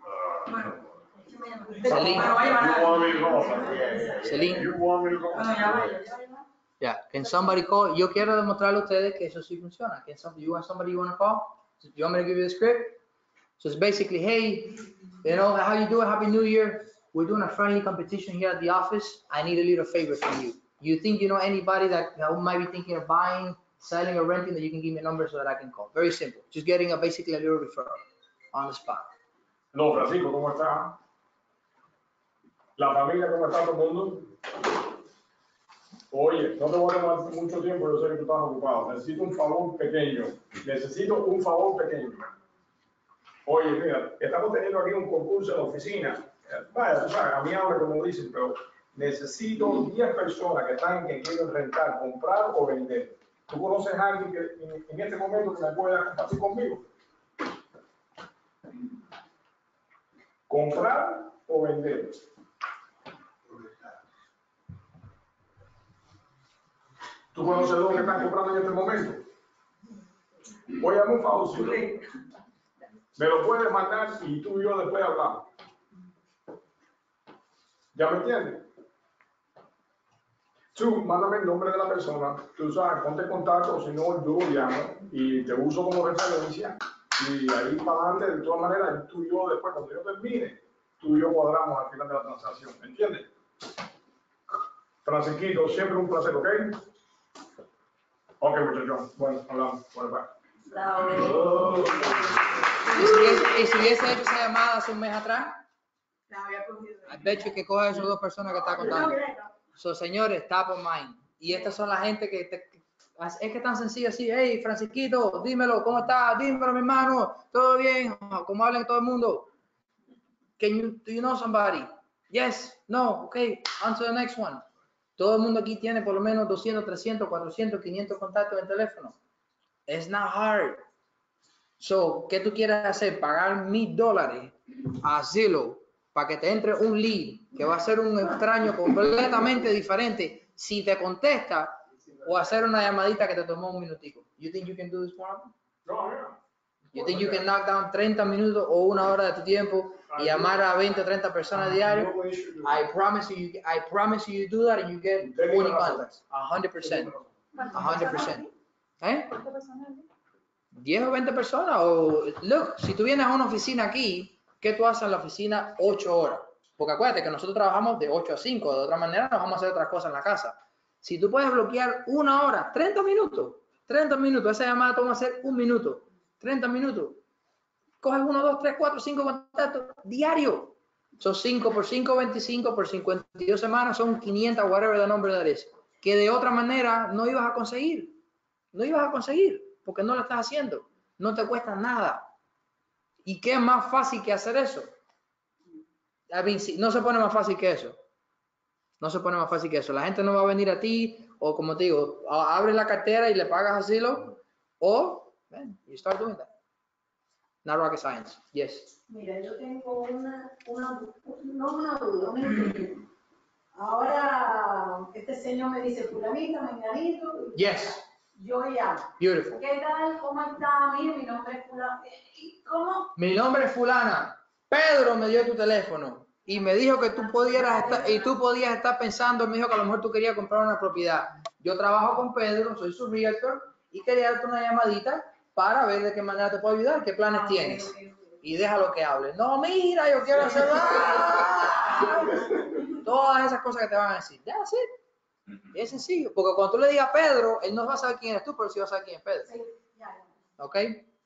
You Celine. want me to go? Yeah, yeah, yeah. Celine. You want me to go? Yeah. Can somebody call? Yo quiero demostrarle a ustedes que eso sí funciona. Can somebody, you want somebody you want to call? Do you want me to give you the script? So it's basically, hey, you know, how you doing? Happy New Year. We're doing a friendly competition here at the office. I need a little favor from you. You think you know anybody that, that might be thinking of buying, selling, or renting, that you can give me a number so that I can call? Very simple. Just getting a basically a little referral on the spot. No, Francisco, ¿cómo está? La familia, ¿cómo está todo el mundo? Oye, no te voy a tomar mucho tiempo, yo sé que tú estás ocupado. Necesito un favor pequeño. Necesito un favor pequeño. Oye, mira, estamos teniendo aquí un concurso en la oficina. Vaya, tú sabes, a mí habla como dicen, pero necesito diez personas que están que quieren rentar, comprar o vender. ¿Tú conoces a alguien que en, en este momento que me pueda compartir conmigo? ¿Comprar o vender? ¿Tú conoces los que están comprando en este momento? Voy a dar un favorcito. Me lo puedes mandar y tú y yo después hablamos. ¿Ya me entiendes? Tú, mándame el nombre de la persona, tú sabes, ponte en contacto, o si no, yo lo llamo y te uso como referencia. Y ahí para adelante, de todas maneras, tú y yo después, cuando yo termine, tú y yo cuadramos al final de la transacción. ¿Me entiendes? Francisquito, siempre un placer, ¿ok? Ok, muchachos. Bueno, hablamos. Bueno, bye. Bravo. ¿Y si hubiese- y si hubiese hecho esa llamada hace un mes atrás? La había cogido. De hecho, que coja esas dos personas que está contando. So, señores, top of mind. Y estas son la gente que, te, que es que es tan sencillo así. Hey, Francisquito, dímelo, ¿cómo estás? Dímelo, mi hermano. ¿Todo bien? ¿Cómo hablan todo el mundo? Can you, do you know somebody? Yes, no, okay, on to the next one. Todo el mundo aquí tiene por lo menos doscientos, trescientos, cuatrocientos, quinientos contactos en teléfono. It's not hard. So, ¿qué tú quieres hacer? Pagar mil dólares a Zillow para que te entre un lead que va a ser un extraño completamente diferente si te contesta, o hacer una llamadita que te tomó un minutico. You think you can do this for them? No, mira. You think you can knock down treinta minutos o una hora de tu tiempo y llamar a veinte o treinta personas diario? I promise you, I promise you, you do that and you get twenty contacts. one hundred percent. one hundred percent. ¿Eh? diez o veinte personas. O, look, si tú vienes a una oficina aquí, ¿qué tú haces en la oficina ocho horas? Porque acuérdate que nosotros trabajamos de ocho a cinco, de otra manera nos vamos a hacer otras cosas en la casa. Si tú puedes bloquear una hora, treinta minutos, treinta minutos, esa llamada toma hacer un minuto, treinta minutos. Coges uno, dos, tres, cuatro, cinco contactos diario. Son cinco por cinco, veinticinco por cincuenta y dos semanas, son quinientos, whatever the number that is. Que de otra manera no ibas a conseguir. No ibas a conseguir porque no lo estás haciendo. No te cuesta nada. ¿Y qué es más fácil que hacer eso? I mean, no se pone más fácil que eso. No se pone más fácil que eso. La gente no va a venir a ti, o como te digo, abres la cartera y le pagas asilo, o, man, you start doing that. Not rocket science. Yes. Mira, yo tengo una, una, no una duda, una inquietud. Ahora, este señor me dice, fulanito, menganito. Yes. Yo llamo. Beautiful. ¿Qué tal? ¿Cómo está? Mire, mi nombre es fulano. ¿Cómo? Mi nombre es fulana. Pedro me dio tu teléfono y me dijo que tú pudieras estar, y tú podías estar pensando, me dijo que a lo mejor tú querías comprar una propiedad. Yo trabajo con Pedro, soy su realtor y quería darte una llamadita para ver de qué manera te puedo ayudar, qué planes Ah, tienes. okay, okay. Y déjalo que hable. No, mira, yo quiero hacer todas esas cosas que te van a decir. Ya, sí. Es sencillo, porque cuando tú le digas a Pedro, él no va a saber quién eres tú, pero sí va a saber quién es Pedro. Sí, ya, ya. ¿Ok?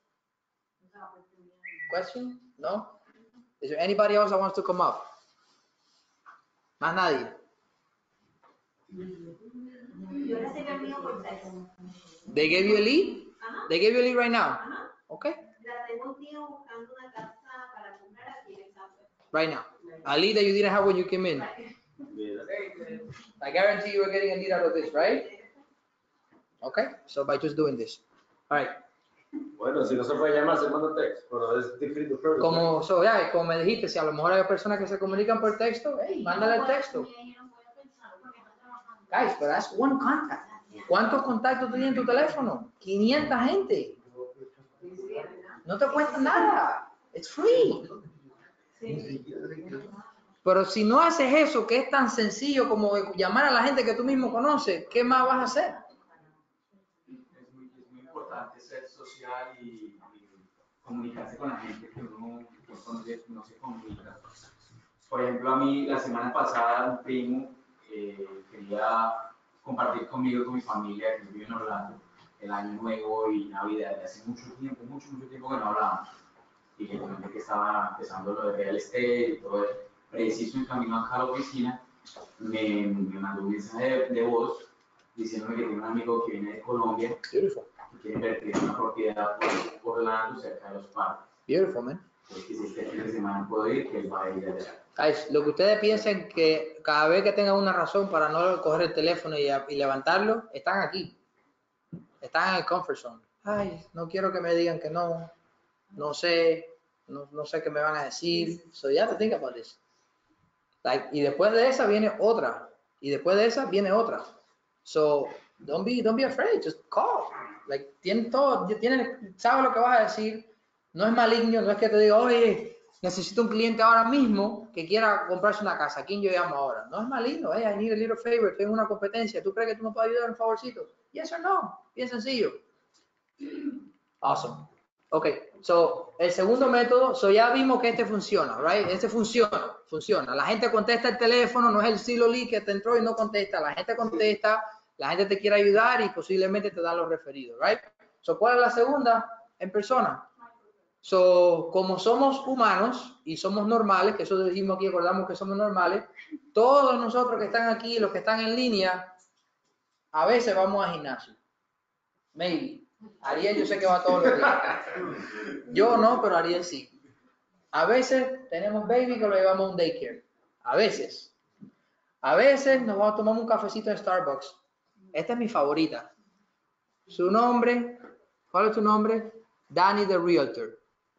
Question? No? Is there anybody else that wants to come up? Más nadie. Yo recibí el mío por texto. They gave you a lead? Ajá. They gave you a lead right now? Ajá. Okay. La tengo un tío buscando una casa para comprar aquí en San Pedro. Right now. A lead that you didn't have when you came in. I guarantee you are getting a lead out of this, right? Okay. So by just doing this. All right. Bueno, si no se puede llamar, se manda texto, pero es distinto. Como, so, yeah, como me dijiste, si a lo mejor hay personas que se comunican por texto, hey, mándale el texto. Guys, but that's one contact. ¿Cuántos contactos tú tienes en tu teléfono? quinientas gente. No te cuesta nada. It's free. Pero si no haces eso, que es tan sencillo como llamar a la gente que tú mismo conoces, ¿qué más vas a hacer? Es muy, es muy importante ser social y, y comunicarse con la gente que uno no conoce, no se comunica. Por ejemplo, a mí la semana pasada un primo eh, quería compartir conmigo, con mi familia que vive en Orlando, el año nuevo y Navidad, de hace mucho tiempo, mucho, mucho tiempo que no hablábamos. Y que comenté que estaba empezando lo de real estate y todo eso. Preciso en camino acá a la oficina, me, me mandó un mensaje de, de voz diciéndome que tiene un amigo que viene de Colombia Beautiful. y quiere invertir en una propiedad por Orlando, cerca de los parques. Beautiful, man. Entonces, que si este fin de semana puedo ir, que él va a ir allá. Guys, lo que ustedes piensen que cada vez que tengan una razón para no coger el teléfono y, y levantarlo, están aquí. Están en el comfort zone. Ay, no quiero que me digan que no. No sé. No, no sé qué me van a decir. So you have to think about this. Like, y después de esa viene otra. Y después de esa viene otra. So don't be, don't be afraid. Just call. Like, tienen todo. Tienen, sabes lo que vas a decir. No es maligno. No es que te diga, oye, necesito un cliente ahora mismo que quiera comprarse una casa. ¿A quién yo llamo ahora? No es maligno. Hey, I need a little favor. Estoy en una competencia. ¿Tú crees que tú me puedes ayudar un favorcito? Yes or no. Bien sencillo. Awesome. Ok, so, el segundo método, so ya vimos que este funciona, right? Este funciona, funciona. La gente contesta el teléfono, no es el silo lead que te entró y no contesta. La gente contesta, la gente te quiere ayudar y posiblemente te da los referidos, right? So, ¿cuál es la segunda? En persona. So, como somos humanos y somos normales, que eso dijimos aquí, acordamos que somos normales, todos nosotros que están aquí, los que están en línea, a veces vamos a gimnasio. Maybe. Ariel yo sé que va todos los días. Yo no, pero Ariel sí. A veces tenemos baby que lo llevamos a un daycare. A veces. A veces nos vamos a tomar un cafecito en Starbucks. Esta es mi favorita. Su nombre, ¿cuál es tu nombre? Danny the Realtor.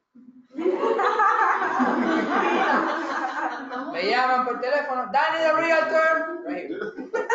Me llaman por teléfono. Danny the Realtor. Right here.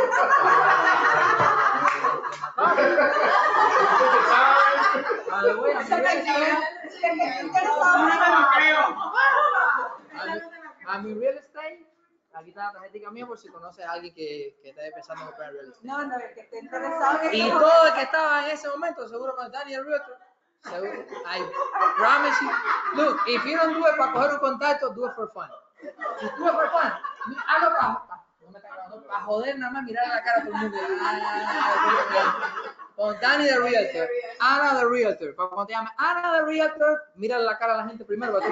A mi real estate, aquí está la tarjeta mía por si conoces a alguien que, que esté pensando en comprar real estate. No, no, el que esté interesado. Y todo el que estaba en ese momento, seguro con Daniel Realtor, seguro. I promise you. Look, if you don't do it para coger un contacto, do it for fun. Just do it for fun. Hazlo para, para, no me está grabando, para joder nada más, mirar a la cara a todo el mundo. Con Danny the Realtor, Ana the Realtor. Para cuando te llamen Ana the Realtor, mira la cara a la gente primero. I,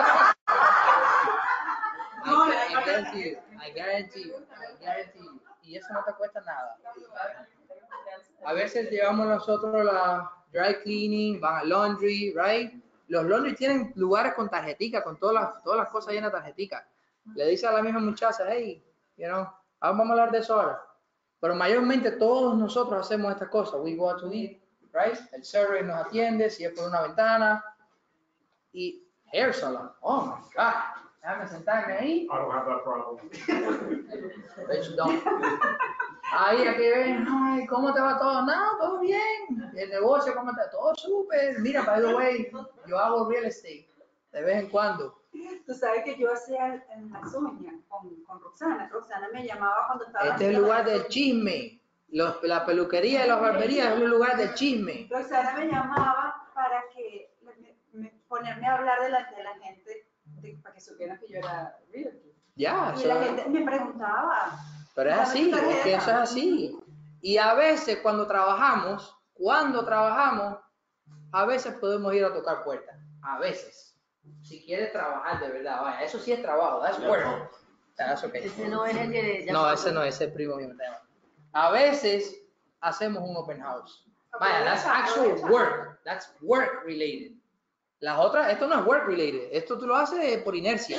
I guarantee you, I guarantee you, I guarantee you. Y eso no te cuesta nada. A veces llevamos nosotros la dry cleaning, van al laundry, right? Los laundry tienen lugares con tarjetica, con todas las, todas las cosas llenas de tarjetica. Le dice a la misma muchacha, hey, you know, vamos a hablar de eso ahora. Pero mayormente todos nosotros hacemos estas cosas. We go out to eat, right? El server nos atiende, si es por una ventana. Y hair salon, oh my God. Déjame sentarme ahí. I don't have that problem. Bet you don't. Ahí, aquí ven, ay, ¿cómo te va todo? No, todo bien. El negocio, ¿cómo está? Todo súper. Mira, by the way, yo hago real estate de vez en cuando. Tú sabes que yo hacía en las uñas con, con Roxana. Roxana me llamaba cuando estaba... Este es el lugar del chisme. Los, la peluquería y las barberías es un lugar del chisme. Roxana me llamaba para que me, me, ponerme a hablar de la, de la gente, de, para que supieran que yo era realtor. Ya, y so, la gente me preguntaba. pero es así, es que eso es así. Y a veces cuando trabajamos, cuando trabajamos, a veces podemos ir a tocar puertas. A veces. Si quieres trabajar de verdad, vaya, eso sí es trabajo, that's work. That's okay. Ese no es el que... No, ese no es el primo mío. A veces hacemos un open house. Vaya, that's actual work. That's work related. Las otras, esto no es work related. Esto tú lo haces por inercia.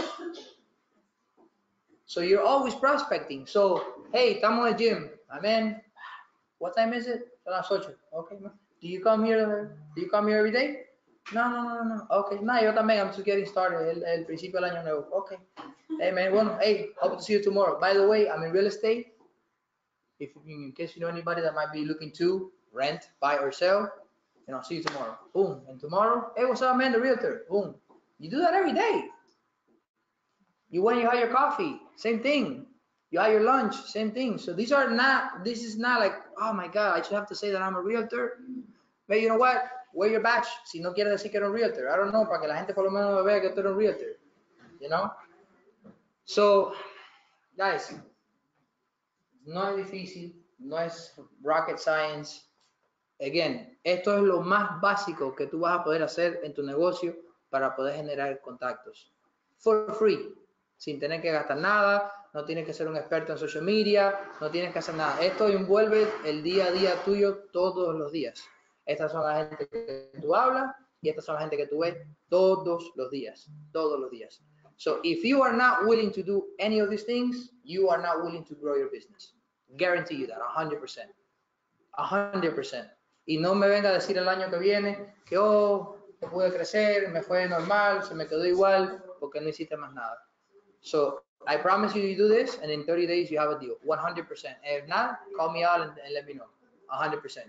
So you're always prospecting. So, hey, estamos en el gym. Amen. What time is it? Son las ocho. Okay, man. Do you come here? Do you come here every day? No, no, no, no. Okay, no, yo también. I'm just getting started. El, el principio del año nuevo. Okay. Hey, man. Bueno, hey, hope to see you tomorrow. By the way, I'm in real estate. If in case you know anybody that might be looking to rent, buy, or sell, and I'll see you tomorrow. Boom. And tomorrow, hey, what's up, man? The realtor. Boom. You do that every day. You when you have your coffee, same thing. You have your lunch, same thing. So these are not. This is not like, oh my God, I just have to say that I'm a realtor. But you know what? Wear your badge. Si no quieres decir que eres un realtor, I don't know, para que la gente por lo menos vea que tú eres un realtor. You know. So, guys. No es difícil, no es rocket science. Again, esto es lo más básico que tú vas a poder hacer en tu negocio para poder generar contactos. For free, sin tener que gastar nada, no tienes que ser un experto en social media, no tienes que hacer nada. Esto envuelve el día a día tuyo todos los días. Estas son la gente que tú hablas y estas son la gente que tú ves todos los días, todos los días. So if you are not willing to do any of these things, you are not willing to grow your business. Guarantee you that, one hundred percent. one hundred percent. Y no me venga a decir el año que viene que, oh, no pude crecer, me fue normal, se me quedó igual, porque no hiciste más nada. So, I promise you, you do this, and in thirty days, you have a deal, one hundred percent. If not, call me out and, and let me know, one hundred percent.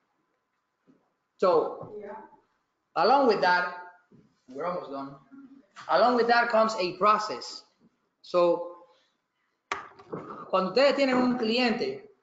So, along with that, we're almost done. Along with that comes a process. So, cuando ustedes tienen un cliente,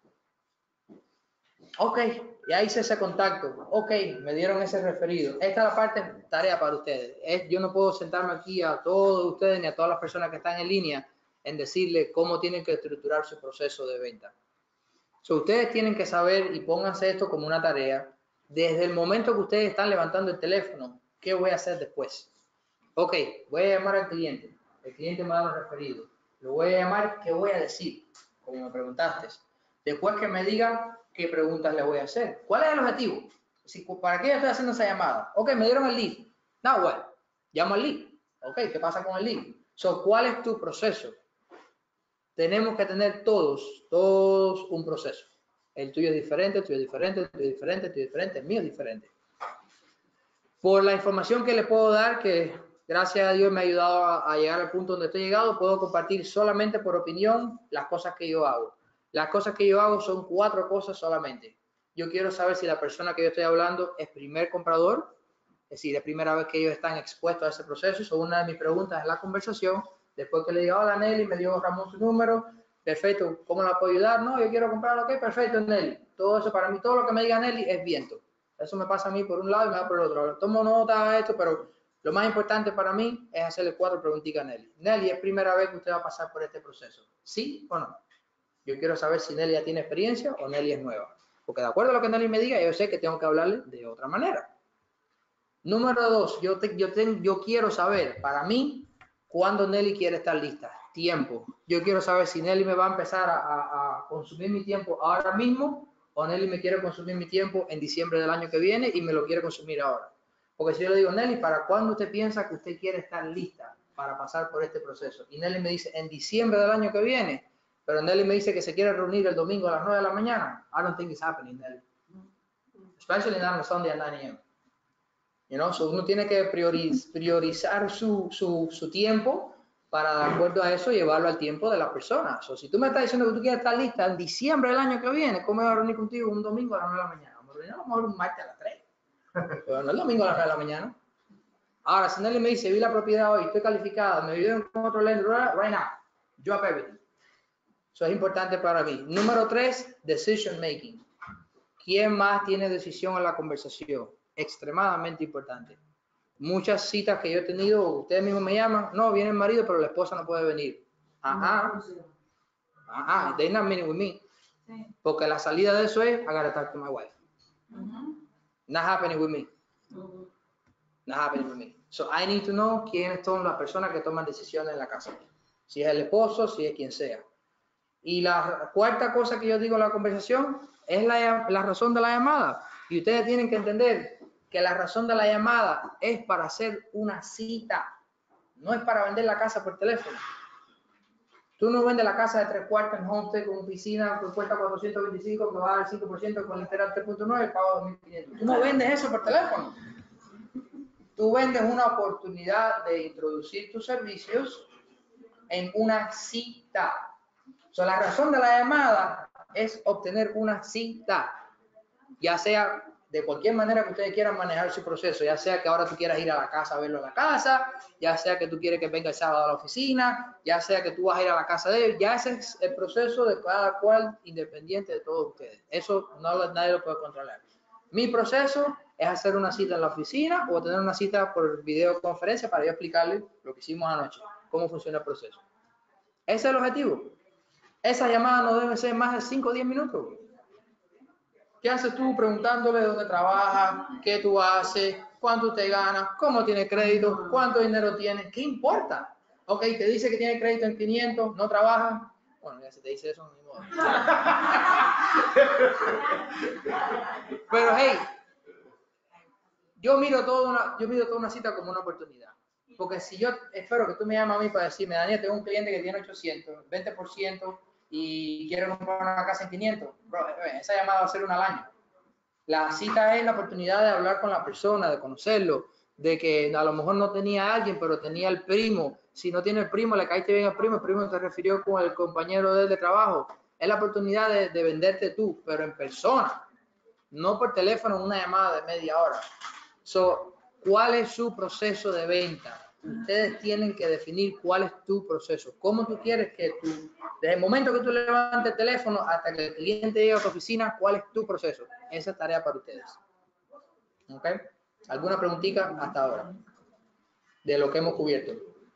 ok, ya hice ese contacto, ok, me dieron ese referido. Esta es la parte tarea para ustedes. Es, yo no puedo sentarme aquí a todos ustedes ni a todas las personas que están en línea en decirles cómo tienen que estructurar su proceso de venta. So, ustedes tienen que saber y pónganse esto como una tarea. Desde el momento que ustedes están levantando el teléfono, ¿qué voy a hacer después? Ok, voy a llamar al cliente. El cliente me da los referidos. Lo voy a llamar, ¿qué voy a decir? Como me preguntaste. Después que me diga qué preguntas le voy a hacer. ¿Cuál es el objetivo? Si, ¿para qué yo estoy haciendo esa llamada? Ok, me dieron el lead. Now what? Llamo al lead. Ok, ¿qué pasa con el lead? So, ¿cuál es tu proceso? Tenemos que tener todos, todos un proceso. El tuyo es diferente, el tuyo es diferente, el tuyo es diferente, el tuyo es diferente, el mío es diferente. Por la información que le puedo dar, que gracias a Dios me ha ayudado a, a llegar al punto donde estoy llegado, puedo compartir solamente por opinión las cosas que yo hago. Las cosas que yo hago son cuatro cosas solamente. Yo quiero saber si la persona que yo estoy hablando es primer comprador, es decir, es primera vez que ellos están expuestos a ese proceso. So, una de mis preguntas es la conversación. Después que le diga, hola Nelly, me dio Ramón su número, perfecto, ¿cómo la puedo ayudar? No, yo quiero comprar, ok, perfecto, Nelly. Todo eso para mí, todo lo que me diga Nelly es viento. Eso me pasa a mí por un lado y me da por el otro. Tomo nota de esto, pero lo más importante para mí es hacerle cuatro preguntitas a Nelly. Nelly, ¿es primera vez que usted va a pasar por este proceso? ¿Sí o no? Yo quiero saber si Nelly ya tiene experiencia o Nelly es nueva. Porque de acuerdo a lo que Nelly me diga, yo sé que tengo que hablarle de otra manera. Número dos, yo, te, yo, te, yo quiero saber, para mí, cuándo Nelly quiere estar lista. Tiempo. Yo quiero saber si Nelly me va a empezar a, a, a consumir mi tiempo ahora mismo o Nelly me quiere consumir mi tiempo en diciembre del año que viene y me lo quiere consumir ahora. Porque si yo le digo, Nelly, ¿para cuándo usted piensa que usted quiere estar lista para pasar por este proceso? Y Nelly me dice, en diciembre del año que viene, pero Nelly me dice que se quiere reunir el domingo a las nueve de la mañana. I don't think it's happening, Nelly. Especially not on Sunday at nine a m You know, so uno tiene que prioriz, priorizar su, su, su tiempo para, de acuerdo a eso, llevarlo al tiempo de la persona. So, si tú me estás diciendo que tú quieres estar lista en diciembre del año que viene, ¿cómo me voy a reunir contigo un domingo a las nueve de la mañana? Vamos a reunir a lo mejor un martes a las tres. Pero no el domingo a las nueve de la mañana. Ahora, si Nelly me dice, vi la propiedad hoy, estoy calificada, me vivo en otro lender, right now, drop everything. Eso es importante para mí. Número tres, decision making. ¿Quién más tiene decisión en la conversación? Extremadamente importante. Muchas citas que yo he tenido, ustedes mismos me llaman, no, viene el marido, pero la esposa no puede venir. Ajá. Ajá, they're not meeting with me. Porque la salida de eso es, I gotta talk to my wife. Not happening with me. Not happening with me. So I need to know quiénes son las personas que toman decisiones en la casa. Si es el esposo, si es quien sea. Y la cuarta cosa que yo digo en la conversación es la, la razón de la llamada. Y ustedes tienen que entender que la razón de la llamada es para hacer una cita. No es para vender la casa por teléfono. Tú no vendes la casa de tres cuartos en Homestead con piscina que cuesta cuatrocientos veinticinco, que va a dar el cinco por ciento con el interés tres punto nueve, pago dos mil quinientos. Tú no vendes eso por teléfono. Tú vendes una oportunidad de introducir tus servicios en una cita. So, la razón de la llamada es obtener una cita, ya sea de cualquier manera que ustedes quieran manejar su proceso, ya sea que ahora tú quieras ir a la casa a verlo en la casa, ya sea que tú quieres que venga el sábado a la oficina, ya sea que tú vas a ir a la casa de él, ya ese es el proceso de cada cual independiente de todos ustedes. Eso no, nadie lo puede controlar. Mi proceso es hacer una cita en la oficina o tener una cita por videoconferencia para yo explicarles lo que hicimos anoche, cómo funciona el proceso. Ese es el objetivo. Esa llamada no debe ser más de cinco o diez minutos. ¿Qué haces tú preguntándole dónde trabajas, qué tú haces, cuánto te ganas, cómo tiene crédito, cuánto dinero tiene? ¿Qué importa? Ok, te dice que tiene crédito en quinientos, no trabaja. Bueno, ya se te dice eso, no hay modo. Pero hey, yo miro, toda una, yo miro toda una cita como una oportunidad. Porque si yo espero que tú me llames a mí para decirme, Daniel, tengo un cliente que tiene ochocientos, veinte por ciento y quiere comprar una casa en quinientos, bro, esa llamada va a ser una al año. La cita es la oportunidad de hablar con la persona, de conocerlo, de que a lo mejor no tenía a alguien, pero tenía el primo. Si no tiene el primo, le caíste bien al primo, el primo te refirió con el compañero de, él de trabajo. Es la oportunidad de, de venderte tú, pero en persona, no por teléfono en una llamada de media hora. So, ¿cuál es su proceso de venta? Ustedes tienen que definir cuál es tu proceso. ¿Cómo tú quieres que tú, desde el momento que tú levantes el teléfono hasta que el cliente llegue a tu oficina, cuál es tu proceso? Esa es tarea para ustedes. ¿Ok? ¿Alguna preguntita hasta ahora de lo que hemos cubierto?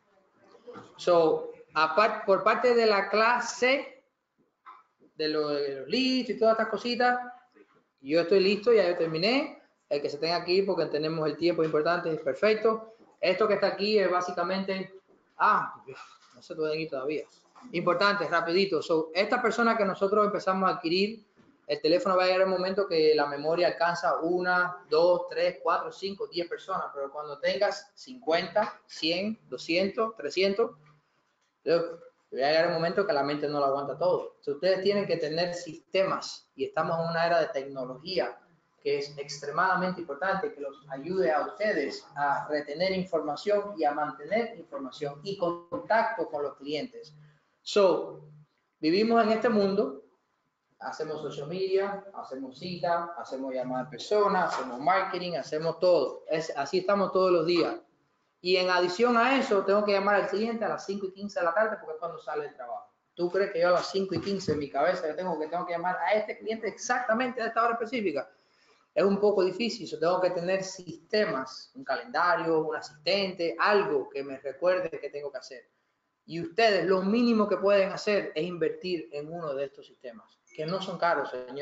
So, apart, por parte de la clase de los, de los leads y todas estas cositas, yo estoy listo, ya yo terminé. El que se tenga aquí porque tenemos el tiempo importante, es perfecto. Esto que está aquí es básicamente, ah, no se pueden ir todavía. Importante, rapidito. So, esta persona que nosotros empezamos a adquirir, el teléfono va a llegar el momento que la memoria alcanza una, dos, tres, cuatro, cinco, diez personas. Pero cuando tengas cincuenta, cien, doscientos, trescientos, va a llegar el momento que la mente no lo aguanta todo. So, ustedes tienen que tener sistemas y estamos en una era de tecnología que es extremadamente importante, que los ayude a ustedes a retener información y a mantener información y contacto con los clientes. So, vivimos en este mundo, hacemos social media, hacemos citas, hacemos llamadas de personas, hacemos marketing, hacemos todo. Es, así estamos todos los días. Y en adición a eso, tengo que llamar al cliente a las cinco y quince de la tarde porque es cuando sale el trabajo. ¿Tú crees que yo a las cinco y quince en mi cabeza yo tengo que, tengo que llamar a este cliente exactamente a esta hora específica? Es un poco difícil, yo tengo que tener sistemas, un calendario, un asistente, algo que me recuerde que tengo que hacer. Y ustedes, lo mínimo que pueden hacer es invertir en uno de estos sistemas, que no son caros, señores.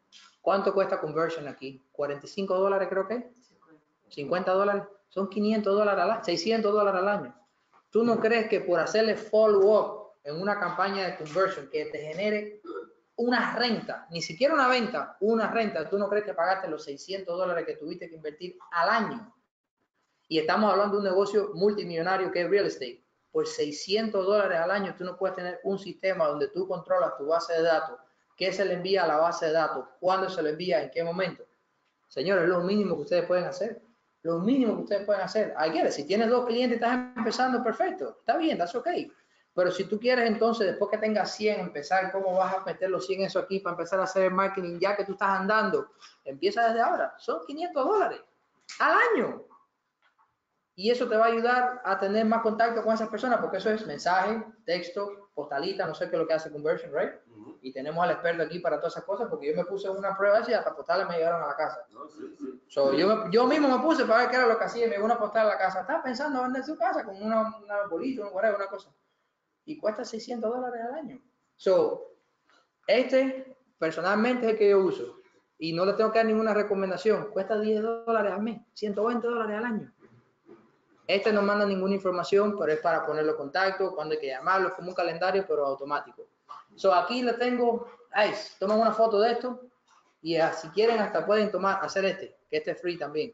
¿Cuánto cuesta conversion aquí? cuarenta y cinco dólares creo que. cincuenta dólares. Son quinientos dólares al año, seiscientos dólares al año. ¿Tú no crees que por hacerle follow-up en una campaña de conversion que te genere una renta, ni siquiera una venta, una renta, tú no crees que pagaste los seiscientos dólares que tuviste que invertir al año? Y estamos hablando de un negocio multimillonario que es real estate. Por seiscientos dólares al año tú no puedes tener un sistema donde tú controlas tu base de datos, qué se le envía a la base de datos, cuándo se le envía, en qué momento. Señores, es lo mínimo que ustedes pueden hacer. Lo mínimo que ustedes pueden hacer. I get it. Si tienes dos clientes y estás empezando, perfecto. Está bien, that's okay. Pero si tú quieres entonces, después que tengas cien, empezar, ¿cómo vas a meter los cien eso aquí para empezar a hacer el marketing ya que tú estás andando? Empieza desde ahora. Son quinientos dólares al año. Y eso te va a ayudar a tener más contacto con esas personas, porque eso es mensaje, texto, postalita, no sé qué es lo que hace conversion, right? Uh-huh. Y tenemos al experto aquí para todas esas cosas, porque yo me puse una prueba y hasta postales me llegaron a la casa. No, sí, sí. So, yo, yo mismo me puse para ver qué era lo que hacía y me llegó una postal a la casa. Estaba pensando en vender su casa con una, una bolita, una, whatever, una cosa. Y cuesta seiscientos dólares al año. So, este personalmente es el que yo uso. Y no le tengo que dar ninguna recomendación. Cuesta diez dólares al mes, ciento veinte dólares al año. Este no manda ninguna información, pero es para ponerlo en contacto, cuando hay que llamarlo, es como un calendario, pero automático. So, aquí le tengo, ay, toman una foto de esto y uh, si quieren hasta pueden tomar, hacer este, que este es free también.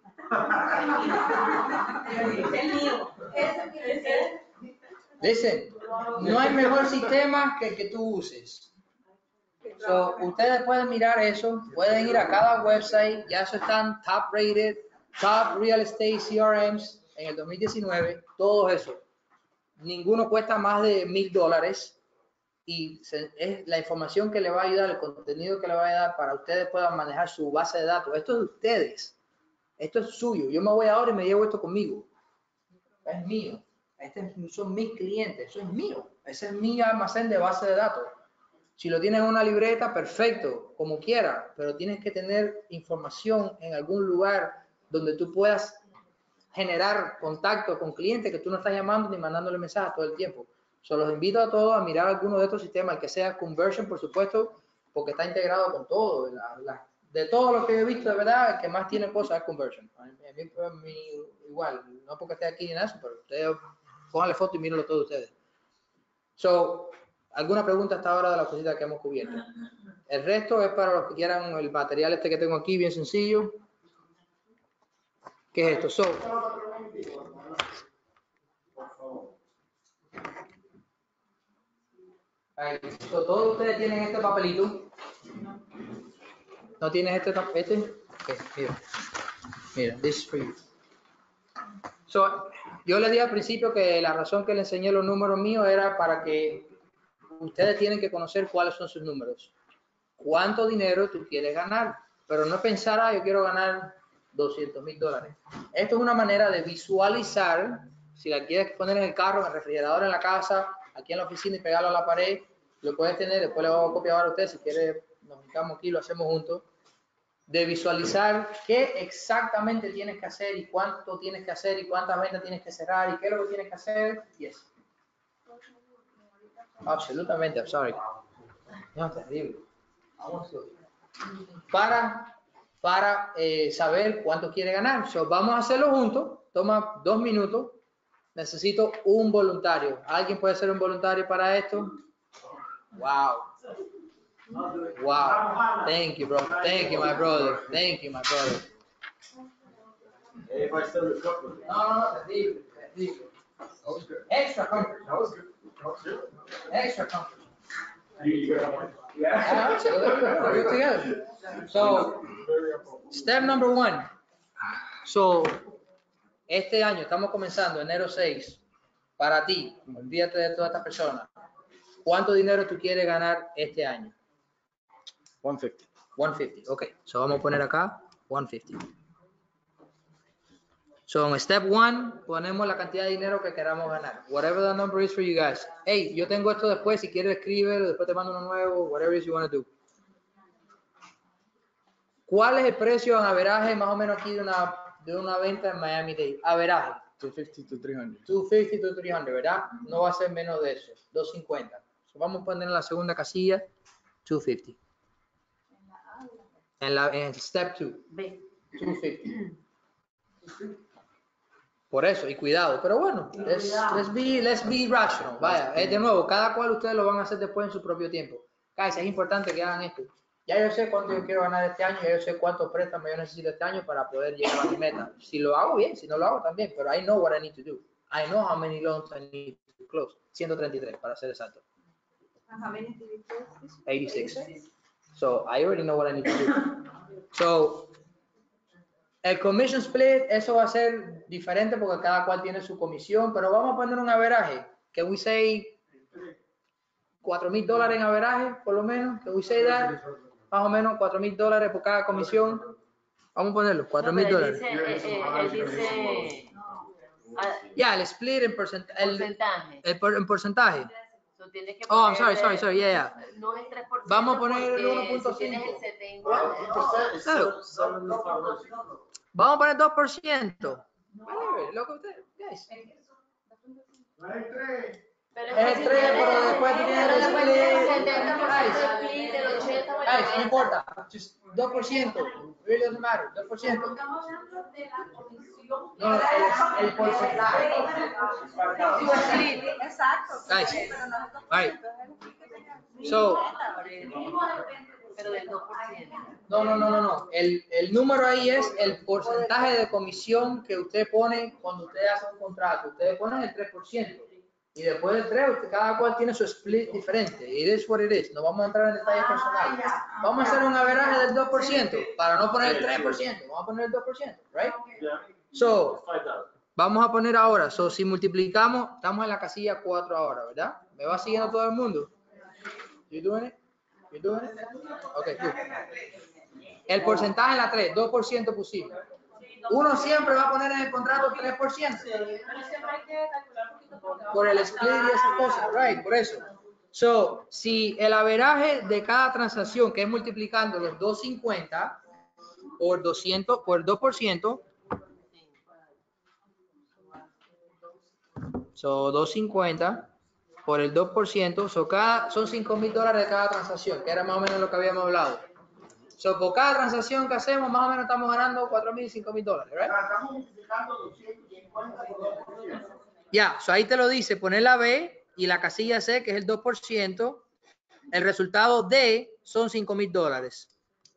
Dicen, no hay mejor sistema que el que tú uses. So, ustedes pueden mirar eso, pueden ir a cada website, ya eso están top rated, top real estate C R Ms. En el dos mil diecinueve, todo eso. Ninguno cuesta más de mil dólares y se, es la información que le va a ayudar, el contenido que le va a dar para ustedes puedan manejar su base de datos. Esto es de ustedes. Esto es suyo. Yo me voy ahora y me llevo esto conmigo. Es mío. Este son mis clientes. Eso es mío. Ese es mi almacén de base de datos. Si lo tienes en una libreta, perfecto, como quiera, pero tienes que tener información en algún lugar donde tú puedas generar contacto con clientes que tú no estás llamando ni mandándole mensajes todo el tiempo. So, los invito a todos a mirar alguno de estos sistemas, el que sea Conversion, por supuesto, porque está integrado con todo. La, la, de todo lo que he visto, de verdad, el que más tiene cosas es Conversion. A mí, a mí, igual, no porque esté aquí ni nada, pero ustedes pónganle foto y mírenlo todo ustedes. So, ¿alguna pregunta hasta ahora de la cosita que hemos cubierto? El resto es para los que quieran el material este que tengo aquí, bien sencillo. ¿Qué es esto? So, ahí, so, todos ustedes tienen este papelito. ¿No tienes este? este? Okay, mira, mira, this is for you. So, yo les dije al principio que la razón que le enseñé los números míos era para que ustedes tienen que conocer cuáles son sus números. ¿Cuánto dinero tú quieres ganar? Pero no pensar, ah, yo quiero ganar doscientos mil dólares. Esto es una manera de visualizar, si la quieres poner en el carro, en el refrigerador, en la casa, aquí en la oficina y pegarlo a la pared, lo puedes tener, después le voy a copiar a usted, si quiere nos juntamos aquí, lo hacemos juntos, de visualizar qué exactamente tienes que hacer y cuánto tienes que hacer y cuántas ventas tienes que cerrar y qué es lo que tienes que hacer. Yes. Absolutamente, I'm sorry. No, terrible. Para para eh, saber cuánto quiere ganar. So, vamos a hacerlo juntos. Toma dos minutos. Necesito un voluntario. ¿Alguien puede ser un voluntario para esto? Wow. Wow. Thank you, bro. Thank you, my brother. Thank you, my brother. If I still recover. No, no, no. Terrible. Terrible. Extra comfort. That was good. That was good. Extra comfort. You, you got one. Yeah. We're together. So, step number one. So, este año estamos comenzando, enero seis, para ti, olvídate de todas estas personas. ¿Cuánto dinero tú quieres ganar este año? one fifty. one fifty, ok. So, vamos a poner acá one fifty. So, en step one, ponemos la cantidad de dinero que queramos ganar. Whatever the number is for you guys. Hey, yo tengo esto después, si quieres escríbelo, después te mando uno nuevo, whatever it is you want to do. ¿Cuál es el precio en averaje más o menos aquí de una, de una venta en Miami-Dade? Averaje. two fifty to three hundred. two fifty to three hundred, ¿verdad? No va a ser menos de eso. doscientos cincuenta. So, vamos a poner en la segunda casilla two fifty. En, la, en el step two. B. doscientos cincuenta. Por eso, y cuidado. Pero bueno, let's, let's, be, let's be rational. Vaya, eh, de nuevo, cada cual ustedes lo van a hacer después en su propio tiempo. Guys, es importante que hagan esto. Ya yo sé cuánto yo quiero ganar este año, ya yo sé cuántos préstamos yo necesito este año para poder llegar a mi meta. Si lo hago bien, si no lo hago también, pero I know what I need to do. I know how many loans I need to close. ciento treinta y tres para ser exacto. eighty-six. So I already know what I need to do. So el commission split, eso va a ser diferente porque cada cual tiene su comisión, pero vamos a poner un averaje. Que we say cuatro mil dólares en averaje, por lo menos. Que we say that. Más o menos cuatro mil dólares por cada comisión. Vamos a ponerlo, cuatro mil dólares. Él dice, eh, eh, él dice ah, Ya, el split en porcent el, porcentaje. el por- en porcentaje. So, tienes que Oh, I'm sorry, ponerle- sorry, sorry, yeah, yeah. No es tres por ciento. Vamos a poner el porque uno punto si tienes cinco. el setenta. Claro. Vamos a poner dos por ciento. Whatever, lo que usted, guys. Pero Es que el si tres, tienes- pero después tú tienes pero el después tienes el split. setenta por ciento de split, el ochenta por Guys, no ciento. importa. Just dos por ciento. Really doesn't matter. dos por ciento. Estamos hablando de la comisión. No, no, el, el porcentaje. Tu split. Exacto. Guys, Pero no es dos por right. ciento, es el split que tenía. So, Pero del dos por ciento. no, no, no, no, no. El, el número ahí es el porcentaje de comisión que usted pone cuando usted hace un contrato. Ustedes ponen el tres por ciento. Y después del tres, usted- cada cual tiene su split diferente. It is what it is. No vamos a entrar en detalles personales. Vamos a hacer un averaje del dos por ciento para no poner el tres por ciento. Vamos a poner el dos por ciento, right? So, vamos a poner ahora. So, si multiplicamos, estamos en la casilla cuatro ahora, ¿verdad? ¿Me va siguiendo todo el mundo? You doing it? You doing it? Okay, good. El porcentaje en la tres, dos por ciento pusimos. Uno siempre va a poner en el contrato tres por ciento. Por el split y esas cosas, right, por eso. So, si el averaje de cada transacción, que es multiplicando los doscientos cincuenta por doscientos, por dos por ciento, so doscientos cincuenta por el dos por ciento, so cada, son cinco mil dólares de cada transacción, que era más o menos lo que habíamos hablado. So, por cada transacción que hacemos, más o menos estamos ganando cuatro mil, cinco mil dólares, right? Estamos multiplicando doscientos cincuenta por dos por ciento. Ya, so ahí te lo dice, poner la B y la casilla C, que es el dos por ciento. El resultado D son cinco mil dólares.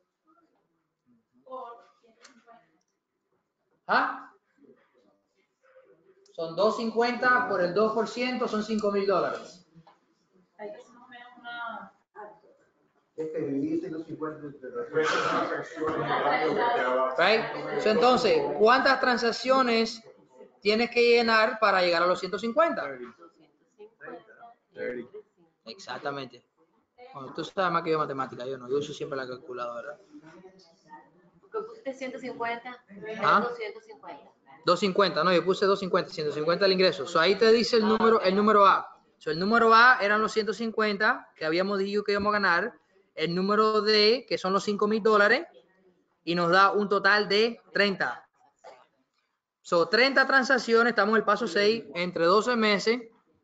¿Ah? Son doscientos cincuenta por el dos por ciento, son cinco mil dólares. Hay que hacer más o menos una... Es que dividiste los cincuenta entre los Right? So, entonces, ¿cuántas transacciones tienes que llenar para llegar a los ciento cincuenta? Exactamente. Bueno, tú sabes más que yo matemática, yo no, yo uso siempre la calculadora. Porque pusiste ciento cincuenta, ¿Ah? doscientos cincuenta. doscientos cincuenta, no, yo puse doscientos cincuenta, ciento cincuenta el ingreso. So, ahí te dice el número, el número A. So, el número A eran los ciento cincuenta que habíamos dicho que íbamos a ganar. El número D, que son los cinco mil dólares, y nos da un total de treinta. So, treinta transacciones, estamos en el paso seis, entre doce meses.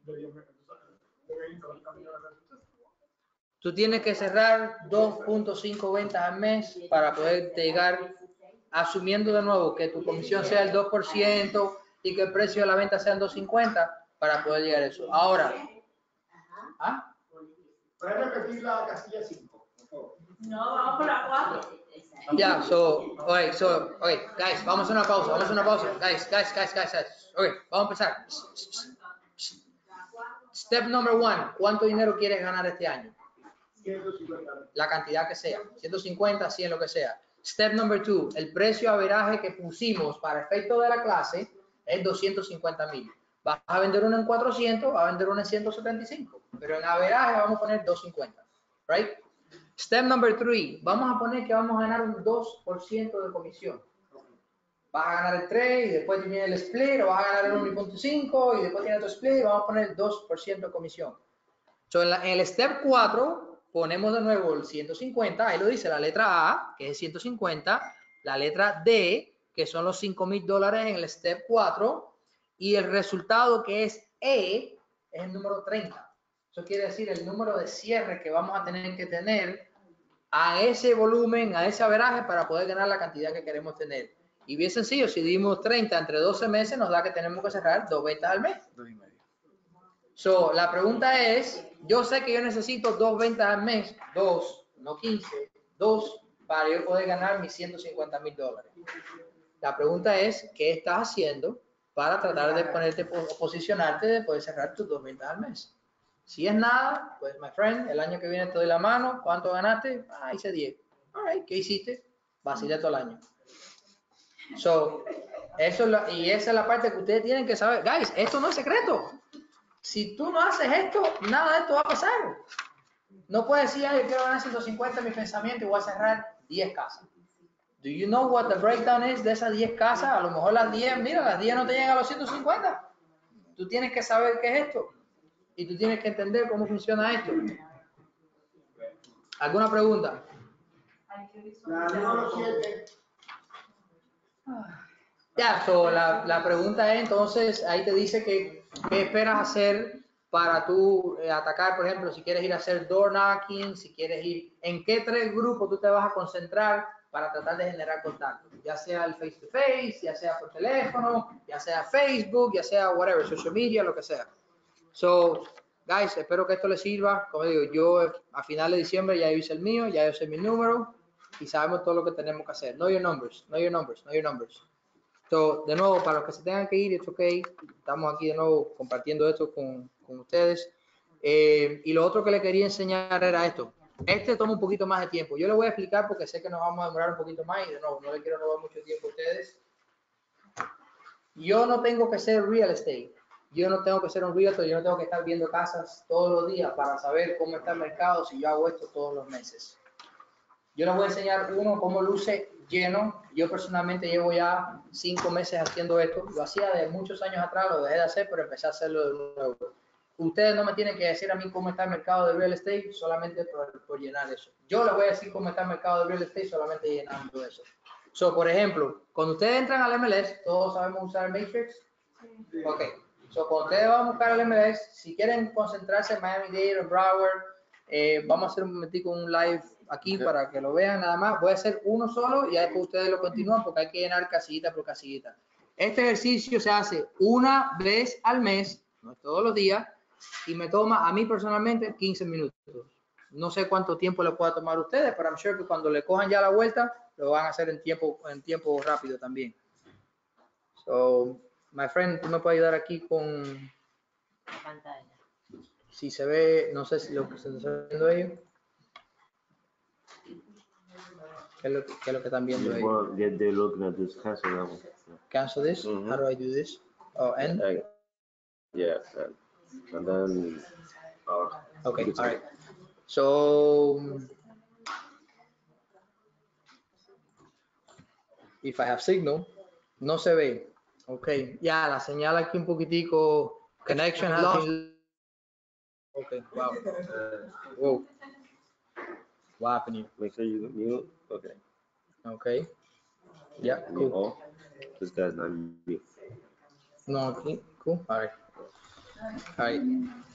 Tú tienes que cerrar dos punto cinco ventas al mes para poder llegar, asumiendo de nuevo que tu comisión sea el dos por ciento y que el precio de la venta sea dos cincuenta para poder llegar a eso. Ahora, ¿ah? ¿Puedes repetir la casilla cinco, por favor? No, vamos por la cuatro. Ya, yeah, so, okay, so, okay, guys, vamos a hacer una pausa, vamos a hacer una pausa. Guys, guys, guys, guys, guys. Okay, vamos a empezar. Step number one, ¿cuánto dinero quieres ganar este año? ciento cincuenta. La cantidad que sea, ciento cincuenta, cien, lo que sea. Step number two, el precio averaje que pusimos para efecto de la clase es doscientos cincuenta mil. Vas a vender uno en cuatrocientos, vas a vender uno en ciento setenta y cinco, pero en averaje vamos a poner doscientos cincuenta, right? Step number three, vamos a poner que vamos a ganar un dos por ciento de comisión. Vas a ganar el tres y después viene el split, o vas a ganar el uno punto cinco y después tiene otro split y vamos a poner el dos por ciento de comisión. So, en, la, en el step cuatro ponemos de nuevo el ciento cincuenta, ahí lo dice la letra A, que es ciento cincuenta, la letra D, que son los cinco mil dólares en el step cuatro, y el resultado que es E, es el número treinta. Eso quiere decir el número de cierre que vamos a tener que tener a ese volumen, a ese averaje para poder ganar la cantidad que queremos tener. Y bien sencillo, si dimos treinta entre doce meses, nos da que tenemos que cerrar dos ventas al mes. Dos y medio. So, la pregunta es, yo sé que yo necesito dos ventas al mes, dos, no quince, dos, para yo poder ganar mis ciento cincuenta mil dólares. La pregunta es, ¿qué estás haciendo para tratar de ponerte, posicionarte de poder cerrar tus dos ventas al mes? Si es nada, pues, my friend, el año que viene te doy la mano. ¿Cuánto ganaste? Ah, hice diez. All right, ¿qué hiciste? Vacilé todo el año. So, eso es la, y esa es la parte que ustedes tienen que saber. Guys, esto no es secreto. Si tú no haces esto, nada de esto va a pasar. No puedes decir, ay, yo quiero ganar ciento cincuenta en mi pensamiento y voy a cerrar diez casas. Do you know what the breakdown is de esas diez casas? A lo mejor las diez, mira, las diez no te llegan a los ciento cincuenta. Tú tienes que saber qué es esto. Y tú tienes que entender cómo funciona esto. ¿Alguna pregunta? La número siete. Ya, so, la, la pregunta es entonces, ahí te dice que qué esperas hacer para tú eh, atacar, por ejemplo, si quieres ir a hacer door knocking, si quieres ir, en qué tres grupos tú te vas a concentrar para tratar de generar contacto, ya sea el face to face, ya sea por teléfono, ya sea Facebook, ya sea whatever, social media, lo que sea. So, guys, espero que esto les sirva. Como digo, yo a final de diciembre ya hice el mío, ya yo sé mi número y sabemos todo lo que tenemos que hacer. Know your numbers, know your numbers, know your numbers. So, de nuevo, para los que se tengan que ir, it's okay. Estamos aquí de nuevo compartiendo esto con, con ustedes. Eh, y lo otro que le quería enseñar era esto. Este toma un poquito más de tiempo. Yo le voy a explicar porque sé que nos vamos a demorar un poquito más y de nuevo, no le quiero robar mucho tiempo a ustedes. Yo no tengo que ser real estate. Yo no tengo que ser un realtor. Yo no tengo que estar viendo casas todos los días para saber cómo está el mercado si yo hago esto todos los meses. Yo les voy a enseñar uno cómo luce lleno. Yo personalmente llevo ya cinco meses haciendo esto. Lo hacía de muchos años atrás, lo dejé de hacer, pero empecé a hacerlo de nuevo. Ustedes no me tienen que decir a mí cómo está el mercado de real estate solamente por, por llenar eso. Yo les voy a decir cómo está el mercado de real estate solamente llenando eso. So, por ejemplo, cuando ustedes entran al M L S, ¿todos sabemos usar el Matrix? Ok. So, cuando ustedes van a buscar el M L S, si quieren concentrarse en Miami-Dade o Broward, eh, vamos a hacer un momentico un live aquí para que lo vean nada más. Voy a hacer uno solo y después ustedes lo continúan porque hay que llenar casillita por casillita. Este ejercicio se hace una vez al mes, no todos los días, y me toma a mí personalmente quince minutos. No sé cuánto tiempo le pueda tomar a ustedes, pero I'm sure que cuando le cojan ya la vuelta, lo van a hacer en tiempo, en tiempo rápido también. So, my friend, ¿tú me puedes ayudar aquí con La pantalla. si se ve, no sé si lo que se está viendo ellos? ¿Qué es lo, qué es lo que están viendo ellos? Well, yeah, they're looking at this cancel that one. Cancel this? Mm-hmm. How do I do this? Oh, end? I, yeah, and then. Uh, Okay, all right. So, if I have signal, no se ve. Okay, ya, la señal aquí un poquitico. Connection has been. Okay, wow. Whoa. What happened here? Make sure you mute. Okay. Okay. Yeah, Mute cool. all. This guy's not mute. No, okay, cool. All right. All right.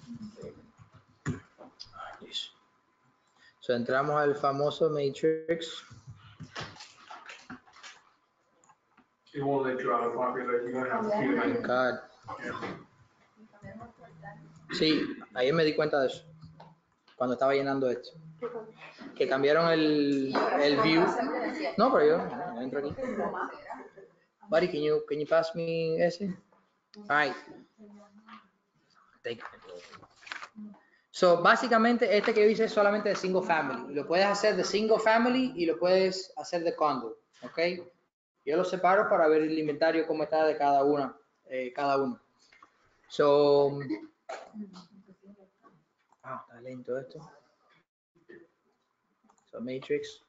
Yes. So, entramos al famoso Matrix. It won't let you out of population. You're gonna have to keep it. God. Sí, ayer me di cuenta de eso. Cuando estaba llenando esto. Que cambiaron el, el view. No, pero yo, yo entro aquí. Buddy, can you, can you pass me ese? All right. Take it. So, básicamente, este que yo hice es solamente de single family. Lo puedes hacer de single family y lo puedes hacer de condo. ¿Ok? Yo lo separo para ver el inventario, cómo está de cada una. Eh, cada uno. So, ah, está lento esto. So, Matrix.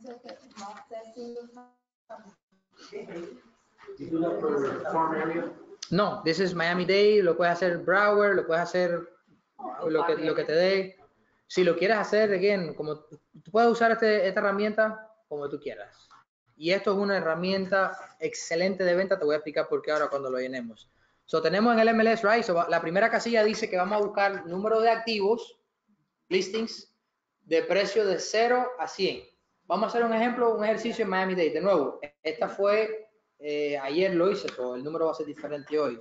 No, this is Miami-Dade, lo puedes hacer Broward, lo puedes hacer lo que, lo que te dé. Si lo quieres hacer, again, como tú puedes usar este, esta herramienta como tú quieras. Y esto es una herramienta excelente de venta, te voy a explicar por qué ahora cuando lo llenemos. So, tenemos en el M L S, right? So, la primera casilla dice que vamos a buscar número de activos, listings, de precio de cero a cien. Vamos a hacer un ejemplo, un ejercicio en Miami-Dade. De nuevo, esta fue, eh, ayer lo hice, so el número va a ser diferente hoy.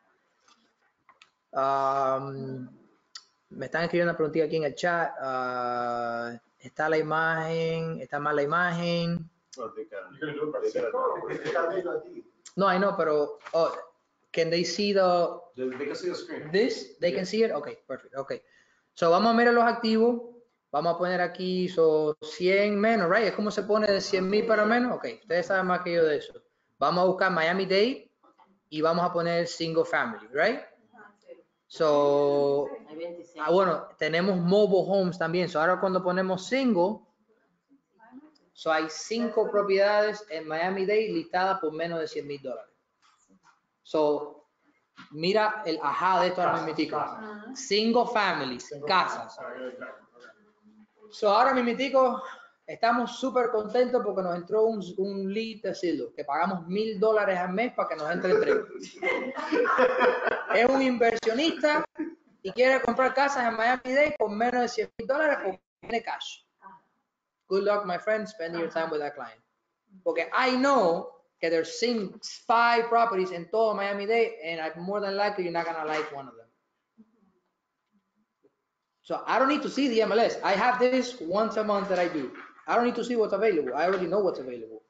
Um, me están escribiendo una preguntita aquí en el chat. Uh, está la imagen, está mal la imagen. No, I know, pero oh, can they see the, They can see the screen. this? They can see it? Okay, perfect. Okay. So vamos a mirar los activos. Vamos a poner aquí so, cien menos, right? Es como se pone de cien mil para menos. Ok, ustedes saben más que yo de eso. Vamos a buscar Miami-Dade y vamos a poner single family, right? So, ah, bueno, tenemos mobile homes también. So, ahora cuando ponemos single, so hay cinco propiedades en Miami-Dade listadas por menos de cien mil dólares. So, mira el ajá de esto ahora mismo. Single families, casas. So, ahora mismo estamos súper contentos porque nos entró un, un lead de Zillow, que pagamos mil dólares al mes para que nos entre el tren. Es un inversionista y quiere comprar casas en Miami-Dade por menos de cien mil dólares porque tiene cash. Good luck, my friend, spending your time with that client. Porque I know que there's six, five properties in todo Miami-Dade and I'm more than likely you're not going to like one of them. So I don't need to see the M L S. I have this once a month that I do. I don't need to see what's available. I already know what's available.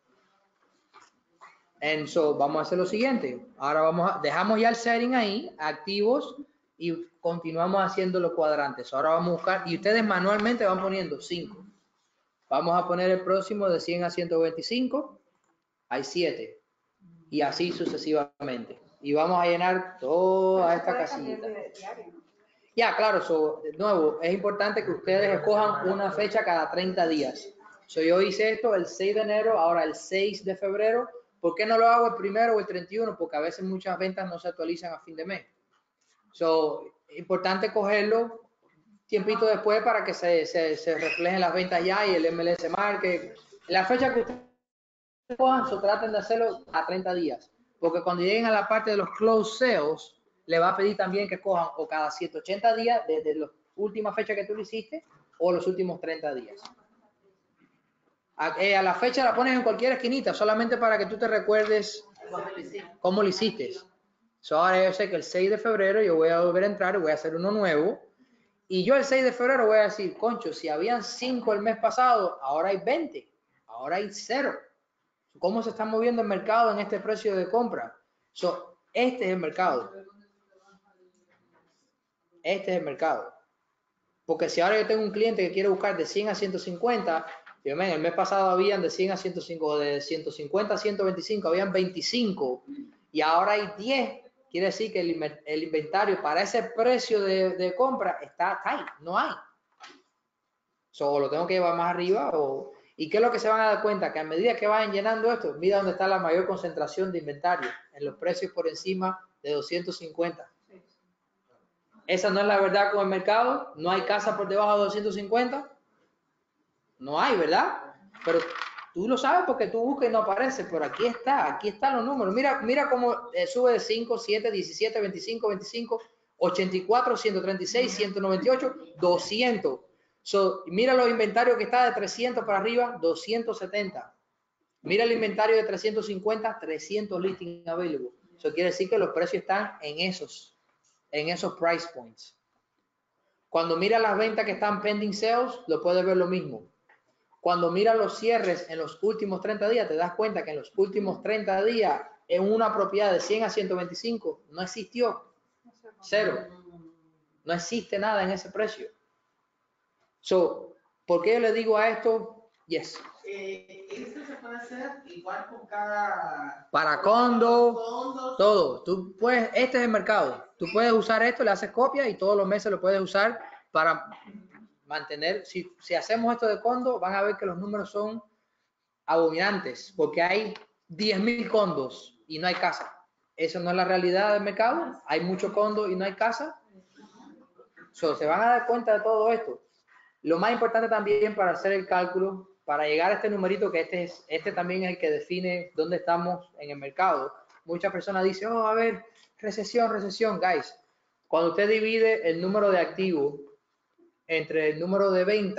And so vamos a hacer lo siguiente. Ahora vamos a, dejamos ya el setting ahí, activos, y continuamos haciendo los cuadrantes. Ahora vamos a buscar, y ustedes manualmente van poniendo cinco. Vamos a poner el próximo de cien a ciento veinticinco. Hay siete. Y así sucesivamente. Y vamos a llenar toda esta casillita. Ya, claro, so, de nuevo, es importante que ustedes escojan una fecha cada treinta días. So, yo hice esto el seis de enero, ahora el seis de febrero. ¿Por qué no lo hago el primero o el treinta y uno? Porque a veces muchas ventas no se actualizan a fin de mes. So, es importante cogerlo tiempito después para que se, se, se reflejen las ventas ya y el M L S marque. La fecha que ustedes cojan, so, traten de hacerlo a treinta días. Porque cuando lleguen a la parte de los close sales, le va a pedir también que cojan o cada ciento ochenta días desde la última fecha que tú lo hiciste o los últimos treinta días. A, eh, a la fecha la pones en cualquier esquinita solamente para que tú te recuerdes cómo lo hiciste. So, ahora yo sé que el seis de febrero yo voy a volver a entrar y voy a hacer uno nuevo. Y yo el seis de febrero voy a decir, concho, si habían cinco el mes pasado, ahora hay veinte, ahora hay cero. ¿Cómo se está moviendo el mercado en este precio de compra? So, este es el mercado. Este es el mercado. Porque si ahora yo tengo un cliente que quiere buscar de cien a ciento cincuenta, yo, man, el mes pasado habían de cien a ciento cinco, de ciento cincuenta a ciento veinticinco, habían veinticinco y ahora hay diez, quiere decir que el, el inventario para ese precio de, de compra está tight, no hay. So, lo tengo que llevar más arriba. O, ¿y qué es lo que se van a dar cuenta? Que a medida que vayan llenando esto, mira dónde está la mayor concentración de inventario, en los precios por encima de doscientos cincuenta. Esa no es la verdad con el mercado. No hay casa por debajo de doscientos cincuenta. No hay, ¿verdad? Pero tú lo sabes porque tú buscas y no aparece. Pero aquí está, aquí están los números. Mira, mira cómo eh, sube de cinco, siete, diecisiete, veinticinco, veinticinco, ochenta y cuatro, ciento treinta y seis, ciento noventa y ocho, doscientos. So, mira los inventarios que está de trescientos para arriba, doscientos setenta. Mira el inventario de trescientos cincuenta, trescientos listing available. Eso quiere decir que los precios están en esos. en esos price points. Cuando mira las ventas que están pending sales, lo puedes ver lo mismo. Cuando mira los cierres en los últimos treinta días, te das cuenta que en los últimos treinta días, en una propiedad de cien a ciento veinticinco, no existió. Cero. No existe nada en ese precio. So, ¿por qué yo le digo a esto? Yes. Eh, esto se puede hacer igual con cada... Para condo, todo. Tú puedes, este es el mercado. Tú puedes usar esto, le haces copia y todos los meses lo puedes usar para mantener. Si, si hacemos esto de condo, van a ver que los números son abominantes porque hay diez mil condos y no hay casa. Eso no es la realidad del mercado. Hay mucho condo y no hay casa. So, se van a dar cuenta de todo esto. Lo más importante también para hacer el cálculo, para llegar a este numerito, que este, es, este también es el que define dónde estamos en el mercado. Muchas personas dicen, oh, a ver, recesión, recesión. Guys, cuando usted divide el número de activos entre el número de ventas,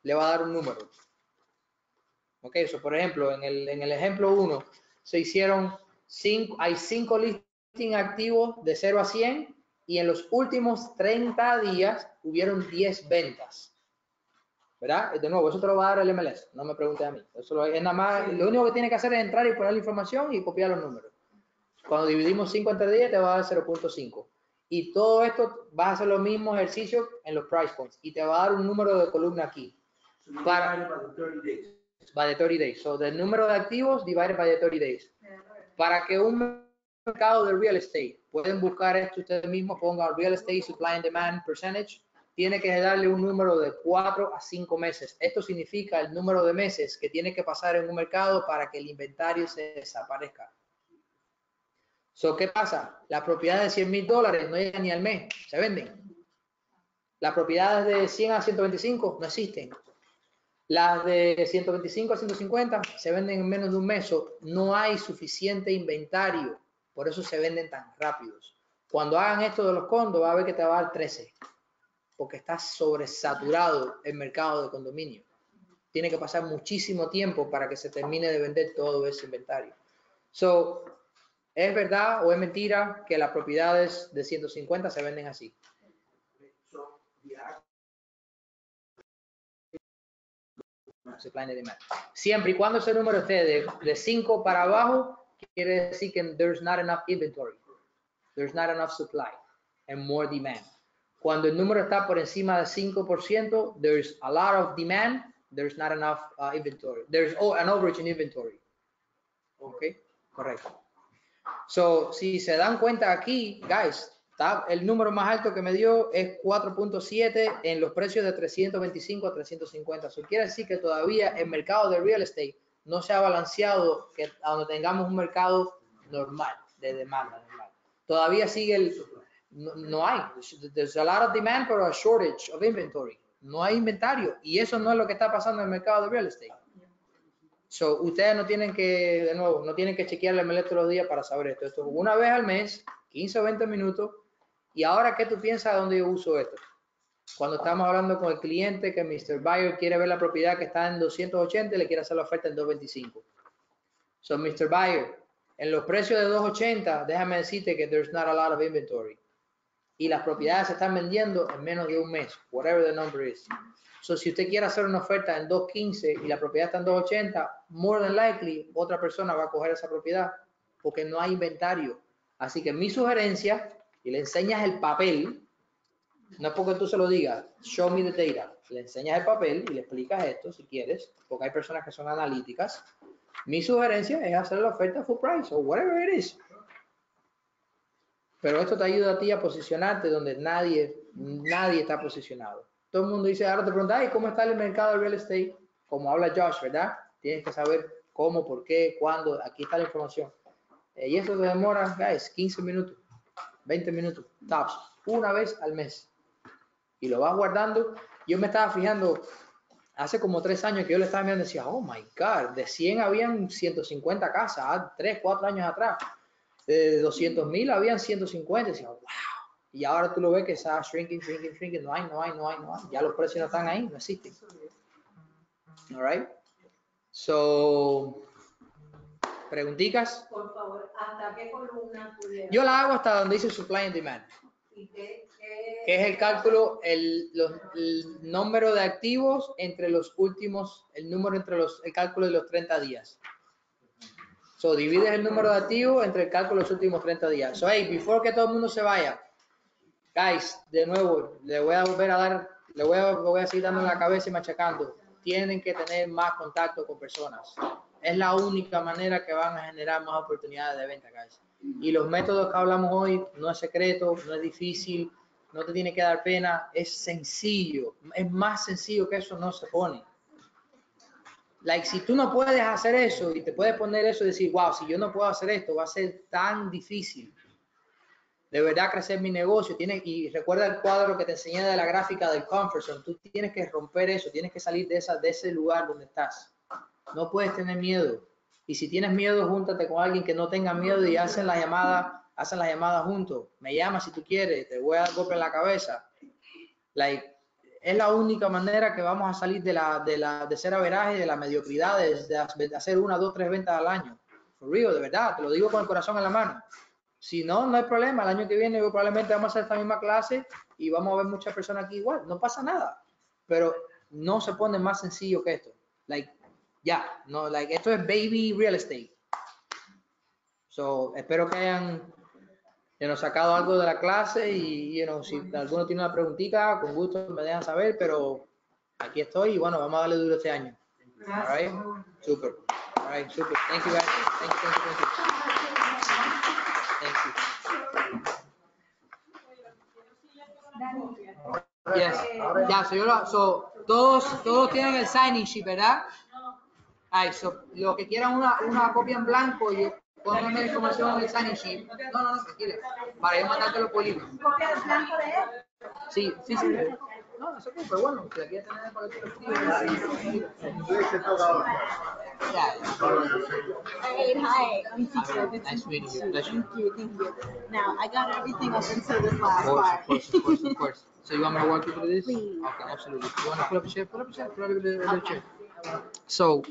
le va a dar un número. Ok, eso por ejemplo, en el, en el ejemplo uno, se hicieron cinco, hay cinco listings activos de cero a cien y en los últimos treinta días hubieron diez ventas. ¿Verdad? De nuevo, eso te lo va a dar el M L S, no me preguntes a mí. Eso lo, es nada más, lo único que tiene que hacer es entrar y poner la información y copiar los números. Cuando dividimos cinco entre diez te va a dar cero punto cinco. Y todo esto va a hacer los mismos ejercicios en los price points y te va a dar un número de columna aquí. Para, by the thirty days. So, el número de activos divided by the thirty days. Para que un mercado de real estate, pueden buscar esto ustedes mismos, pongan real estate supply and demand percentage, tiene que darle un número de cuatro a cinco meses. Esto significa el número de meses que tiene que pasar en un mercado para que el inventario se desaparezca. So, ¿qué pasa? Las propiedades de cien mil dólares no llegan ni al mes, se venden. Las propiedades de cien a ciento veinticinco no existen. Las de ciento veinticinco a ciento cincuenta se venden en menos de un mes. So, no hay suficiente inventario, por eso se venden tan rápidos. Cuando hagan esto de los condos, va a ver que te va a dar trece, porque está sobresaturado el mercado de condominio. Tiene que pasar muchísimo tiempo para que se termine de vender todo ese inventario. So, ¿es verdad o es mentira que las propiedades de ciento cincuenta se venden así? Supply and demand. Siempre y cuando ese número esté de, de cinco para abajo, quiere decir que there's not enough inventory. There's not enough supply and more demand. Cuando el número está por encima de cinco por ciento, there's a lot of demand, there's not enough uh, inventory. There's an overage in inventory. Ok, correcto. So, si se dan cuenta aquí, guys, está, el número más alto que me dio es cuatro punto siete en los precios de trescientos veinticinco a trescientos cincuenta. Eso quiere decir que todavía el mercado de real estate no se ha balanceado que a donde tengamos un mercado normal, de demanda normal. Todavía sigue el... No, no hay. There's a lot of demand, pero a shortage of inventory. No hay inventario. Y eso no es lo que está pasando en el mercado de real estate. So, ustedes no tienen que, de nuevo, no tienen que chequear el M L S todos los días para saber esto. Esto es una vez al mes, quince o veinte minutos. Y ahora, ¿qué tú piensas de dónde yo uso esto? Cuando estamos hablando con el cliente que mister Buyer quiere ver la propiedad que está en doscientos ochenta y le quiere hacer la oferta en doscientos veinticinco. So, mister Buyer, en los precios de doscientos ochenta, déjame decirte que there's not a lot of inventory. Y las propiedades se están vendiendo en menos de un mes, whatever the number is. So, si usted quiere hacer una oferta en doscientos quince y la propiedad está en doscientos ochenta, more than likely, otra persona va a coger esa propiedad porque no hay inventario. Así que mi sugerencia, y le enseñas el papel, no es porque tú se lo digas, show me the data, le enseñas el papel y le explicas esto si quieres, porque hay personas que son analíticas. Mi sugerencia es hacer la oferta full price o whatever it is. Pero esto te ayuda a ti a posicionarte donde nadie, nadie está posicionado. Todo el mundo dice, ahora te pregunta, ay, ¿cómo está el mercado de real estate? Como habla Josh, ¿verdad? Tienes que saber cómo, por qué, cuándo. Aquí está la información. Eh, y eso te demora, guys, quince minutos, veinte minutos, tops, una vez al mes. Y lo vas guardando. Yo me estaba fijando, hace como tres años que yo le estaba mirando y decía, oh my God, de cien habían ciento cincuenta casas, tres, cuatro años atrás. De doscientos mil habían ciento cincuenta. Y decía, wow. Y ahora tú lo ves que está shrinking, shrinking, shrinking. No hay, no hay, no hay, no hay. Ya los precios no están ahí, no existen. All right. So, ¿preguntitas? Por favor, ¿hasta qué columna pudiera? Yo la hago hasta donde dice supply and demand. ¿Y qué, qué, Que es el cálculo, el, los, el número de activos entre los últimos, el número entre los, el cálculo de los treinta días. So, divides el número de activos entre el cálculo de los últimos treinta días. So, hey, before que todo el mundo se vaya, guys, de nuevo, le voy a volver a dar, le voy a, le voy a seguir dando en la cabeza y machacando. Tienen que tener más contacto con personas. Es la única manera que van a generar más oportunidades de venta, guys. Y los métodos que hablamos hoy no es secreto, no es difícil, no te tiene que dar pena, es sencillo. Es más sencillo que eso no se pone. Like, si tú no puedes hacer eso y te puedes poner eso y decir, wow, si yo no puedo hacer esto, va a ser tan difícil de verdad crecer mi negocio. Tienes, y recuerda el cuadro que te enseñé de la gráfica del comfort zone. Tú tienes que romper eso, tienes que salir de, esa, de ese lugar donde estás. No puedes tener miedo. Y si tienes miedo, júntate con alguien que no tenga miedo y hacen la llamada, hacen la llamada juntos. Me llamas si tú quieres, te voy a dar golpe en la cabeza. Like, es la única manera que vamos a salir de la de la de ser averaje, de la mediocridad, de, de, de hacer una, dos, tres ventas al año. For real, de verdad, te lo digo con el corazón en la mano. Si no, no hay problema. El año que viene probablemente vamos a hacer esta misma clase y vamos a ver muchas personas aquí igual. No pasa nada. Pero no se pone más sencillo que esto. Like, ya, yeah, no, like, esto es baby real estate. So, espero que hayan que nos sacado algo de la clase y, you know, si alguno tiene una preguntita, con gusto me dejan saber, pero aquí estoy y bueno, vamos a darle duro este año. All right? Super. All right, super. Thank you guys. Thank you, thank you, thank you. Thank you. Yes. Ya, so, yo lo, so, todos, todos tienen el signing sheet, ¿verdad? Ay, so, los que quieran una, una copia en blanco, yo pongan la información en el signing sheet. No, no, no, tranquilo. Para yo mandártelo por email. ¿Copia del blanco de él? Sí, sí, sí. No, no se preocupe, bueno, si la quiere tener para el colectivo. Hey, hi, I'm teacher. Nice meeting you. Pleasure. Thank you, thank you. Now, I got everything up until this last Of course, part. of course, of course, of course. So you want me to walk you through this? Please. Okay, absolutely. You want to pull up a chair? Pull up a chair. Pull up a little chair. So,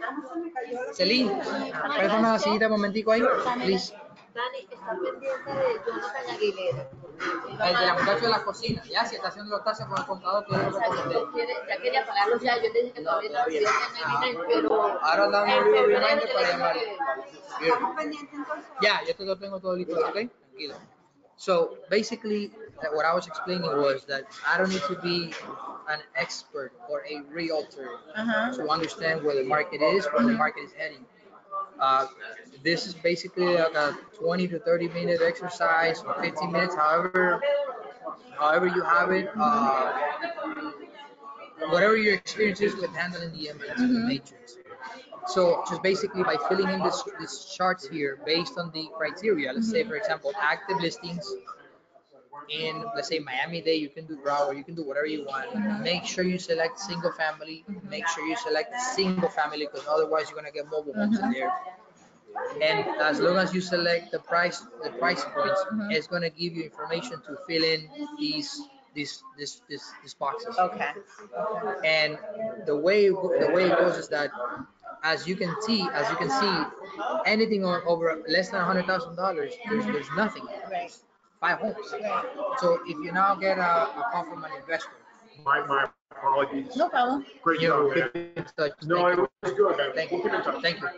Celine, préstame la sillita un momentico ahí, please. Dani, está pendiente de Jonathan Aguilera. El de la muchacha de la cocina, ya, si está haciendo los taxes con el contador, todo lo que Ya quería pagarlos ya, yo le dije que todavía no había pero... Ahora dame un video reminder para llamar. Estamos pendientes entonces. Ya, yo te lo tengo todo listo, ¿ok? Tranquilo. So, basically, what I was explaining was that I don't need to be an expert or a realtor Uh-huh. to understand where the market is, where the market is heading. Uh, this is basically like a twenty to thirty minute exercise, or fifteen minutes, however, however you have it, uh, whatever your experience is with handling the inputs of the matrix. So just basically by filling in this, these charts here based on the criteria, let's say for example, active listings in, let's say Miami-Dade, you can do Broward, you can do whatever you want. Make sure you select single family, make sure you select single family because otherwise you're gonna get mobile homes in there. And as long as you select the price, the price points, Mhm. it's gonna give you information to fill in these these these these, these boxes. Okay. And the way the way it goes is that, as you can see, as you can see, anything on, over less than a hundred thousand dollars, there's there's nothing. Right. Five homes. So if you now get a, a call from an investor, My, my apologies. No problem. Great you job, keep man. in touch. No, it was good, man. Thank you. We'll keep in touch. Thank you.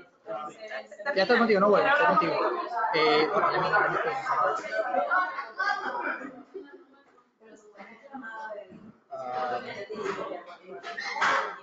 Ya estoy contigo, no vuelvo, estoy contigo. Eh, hold on, let me- let me close this. Uh,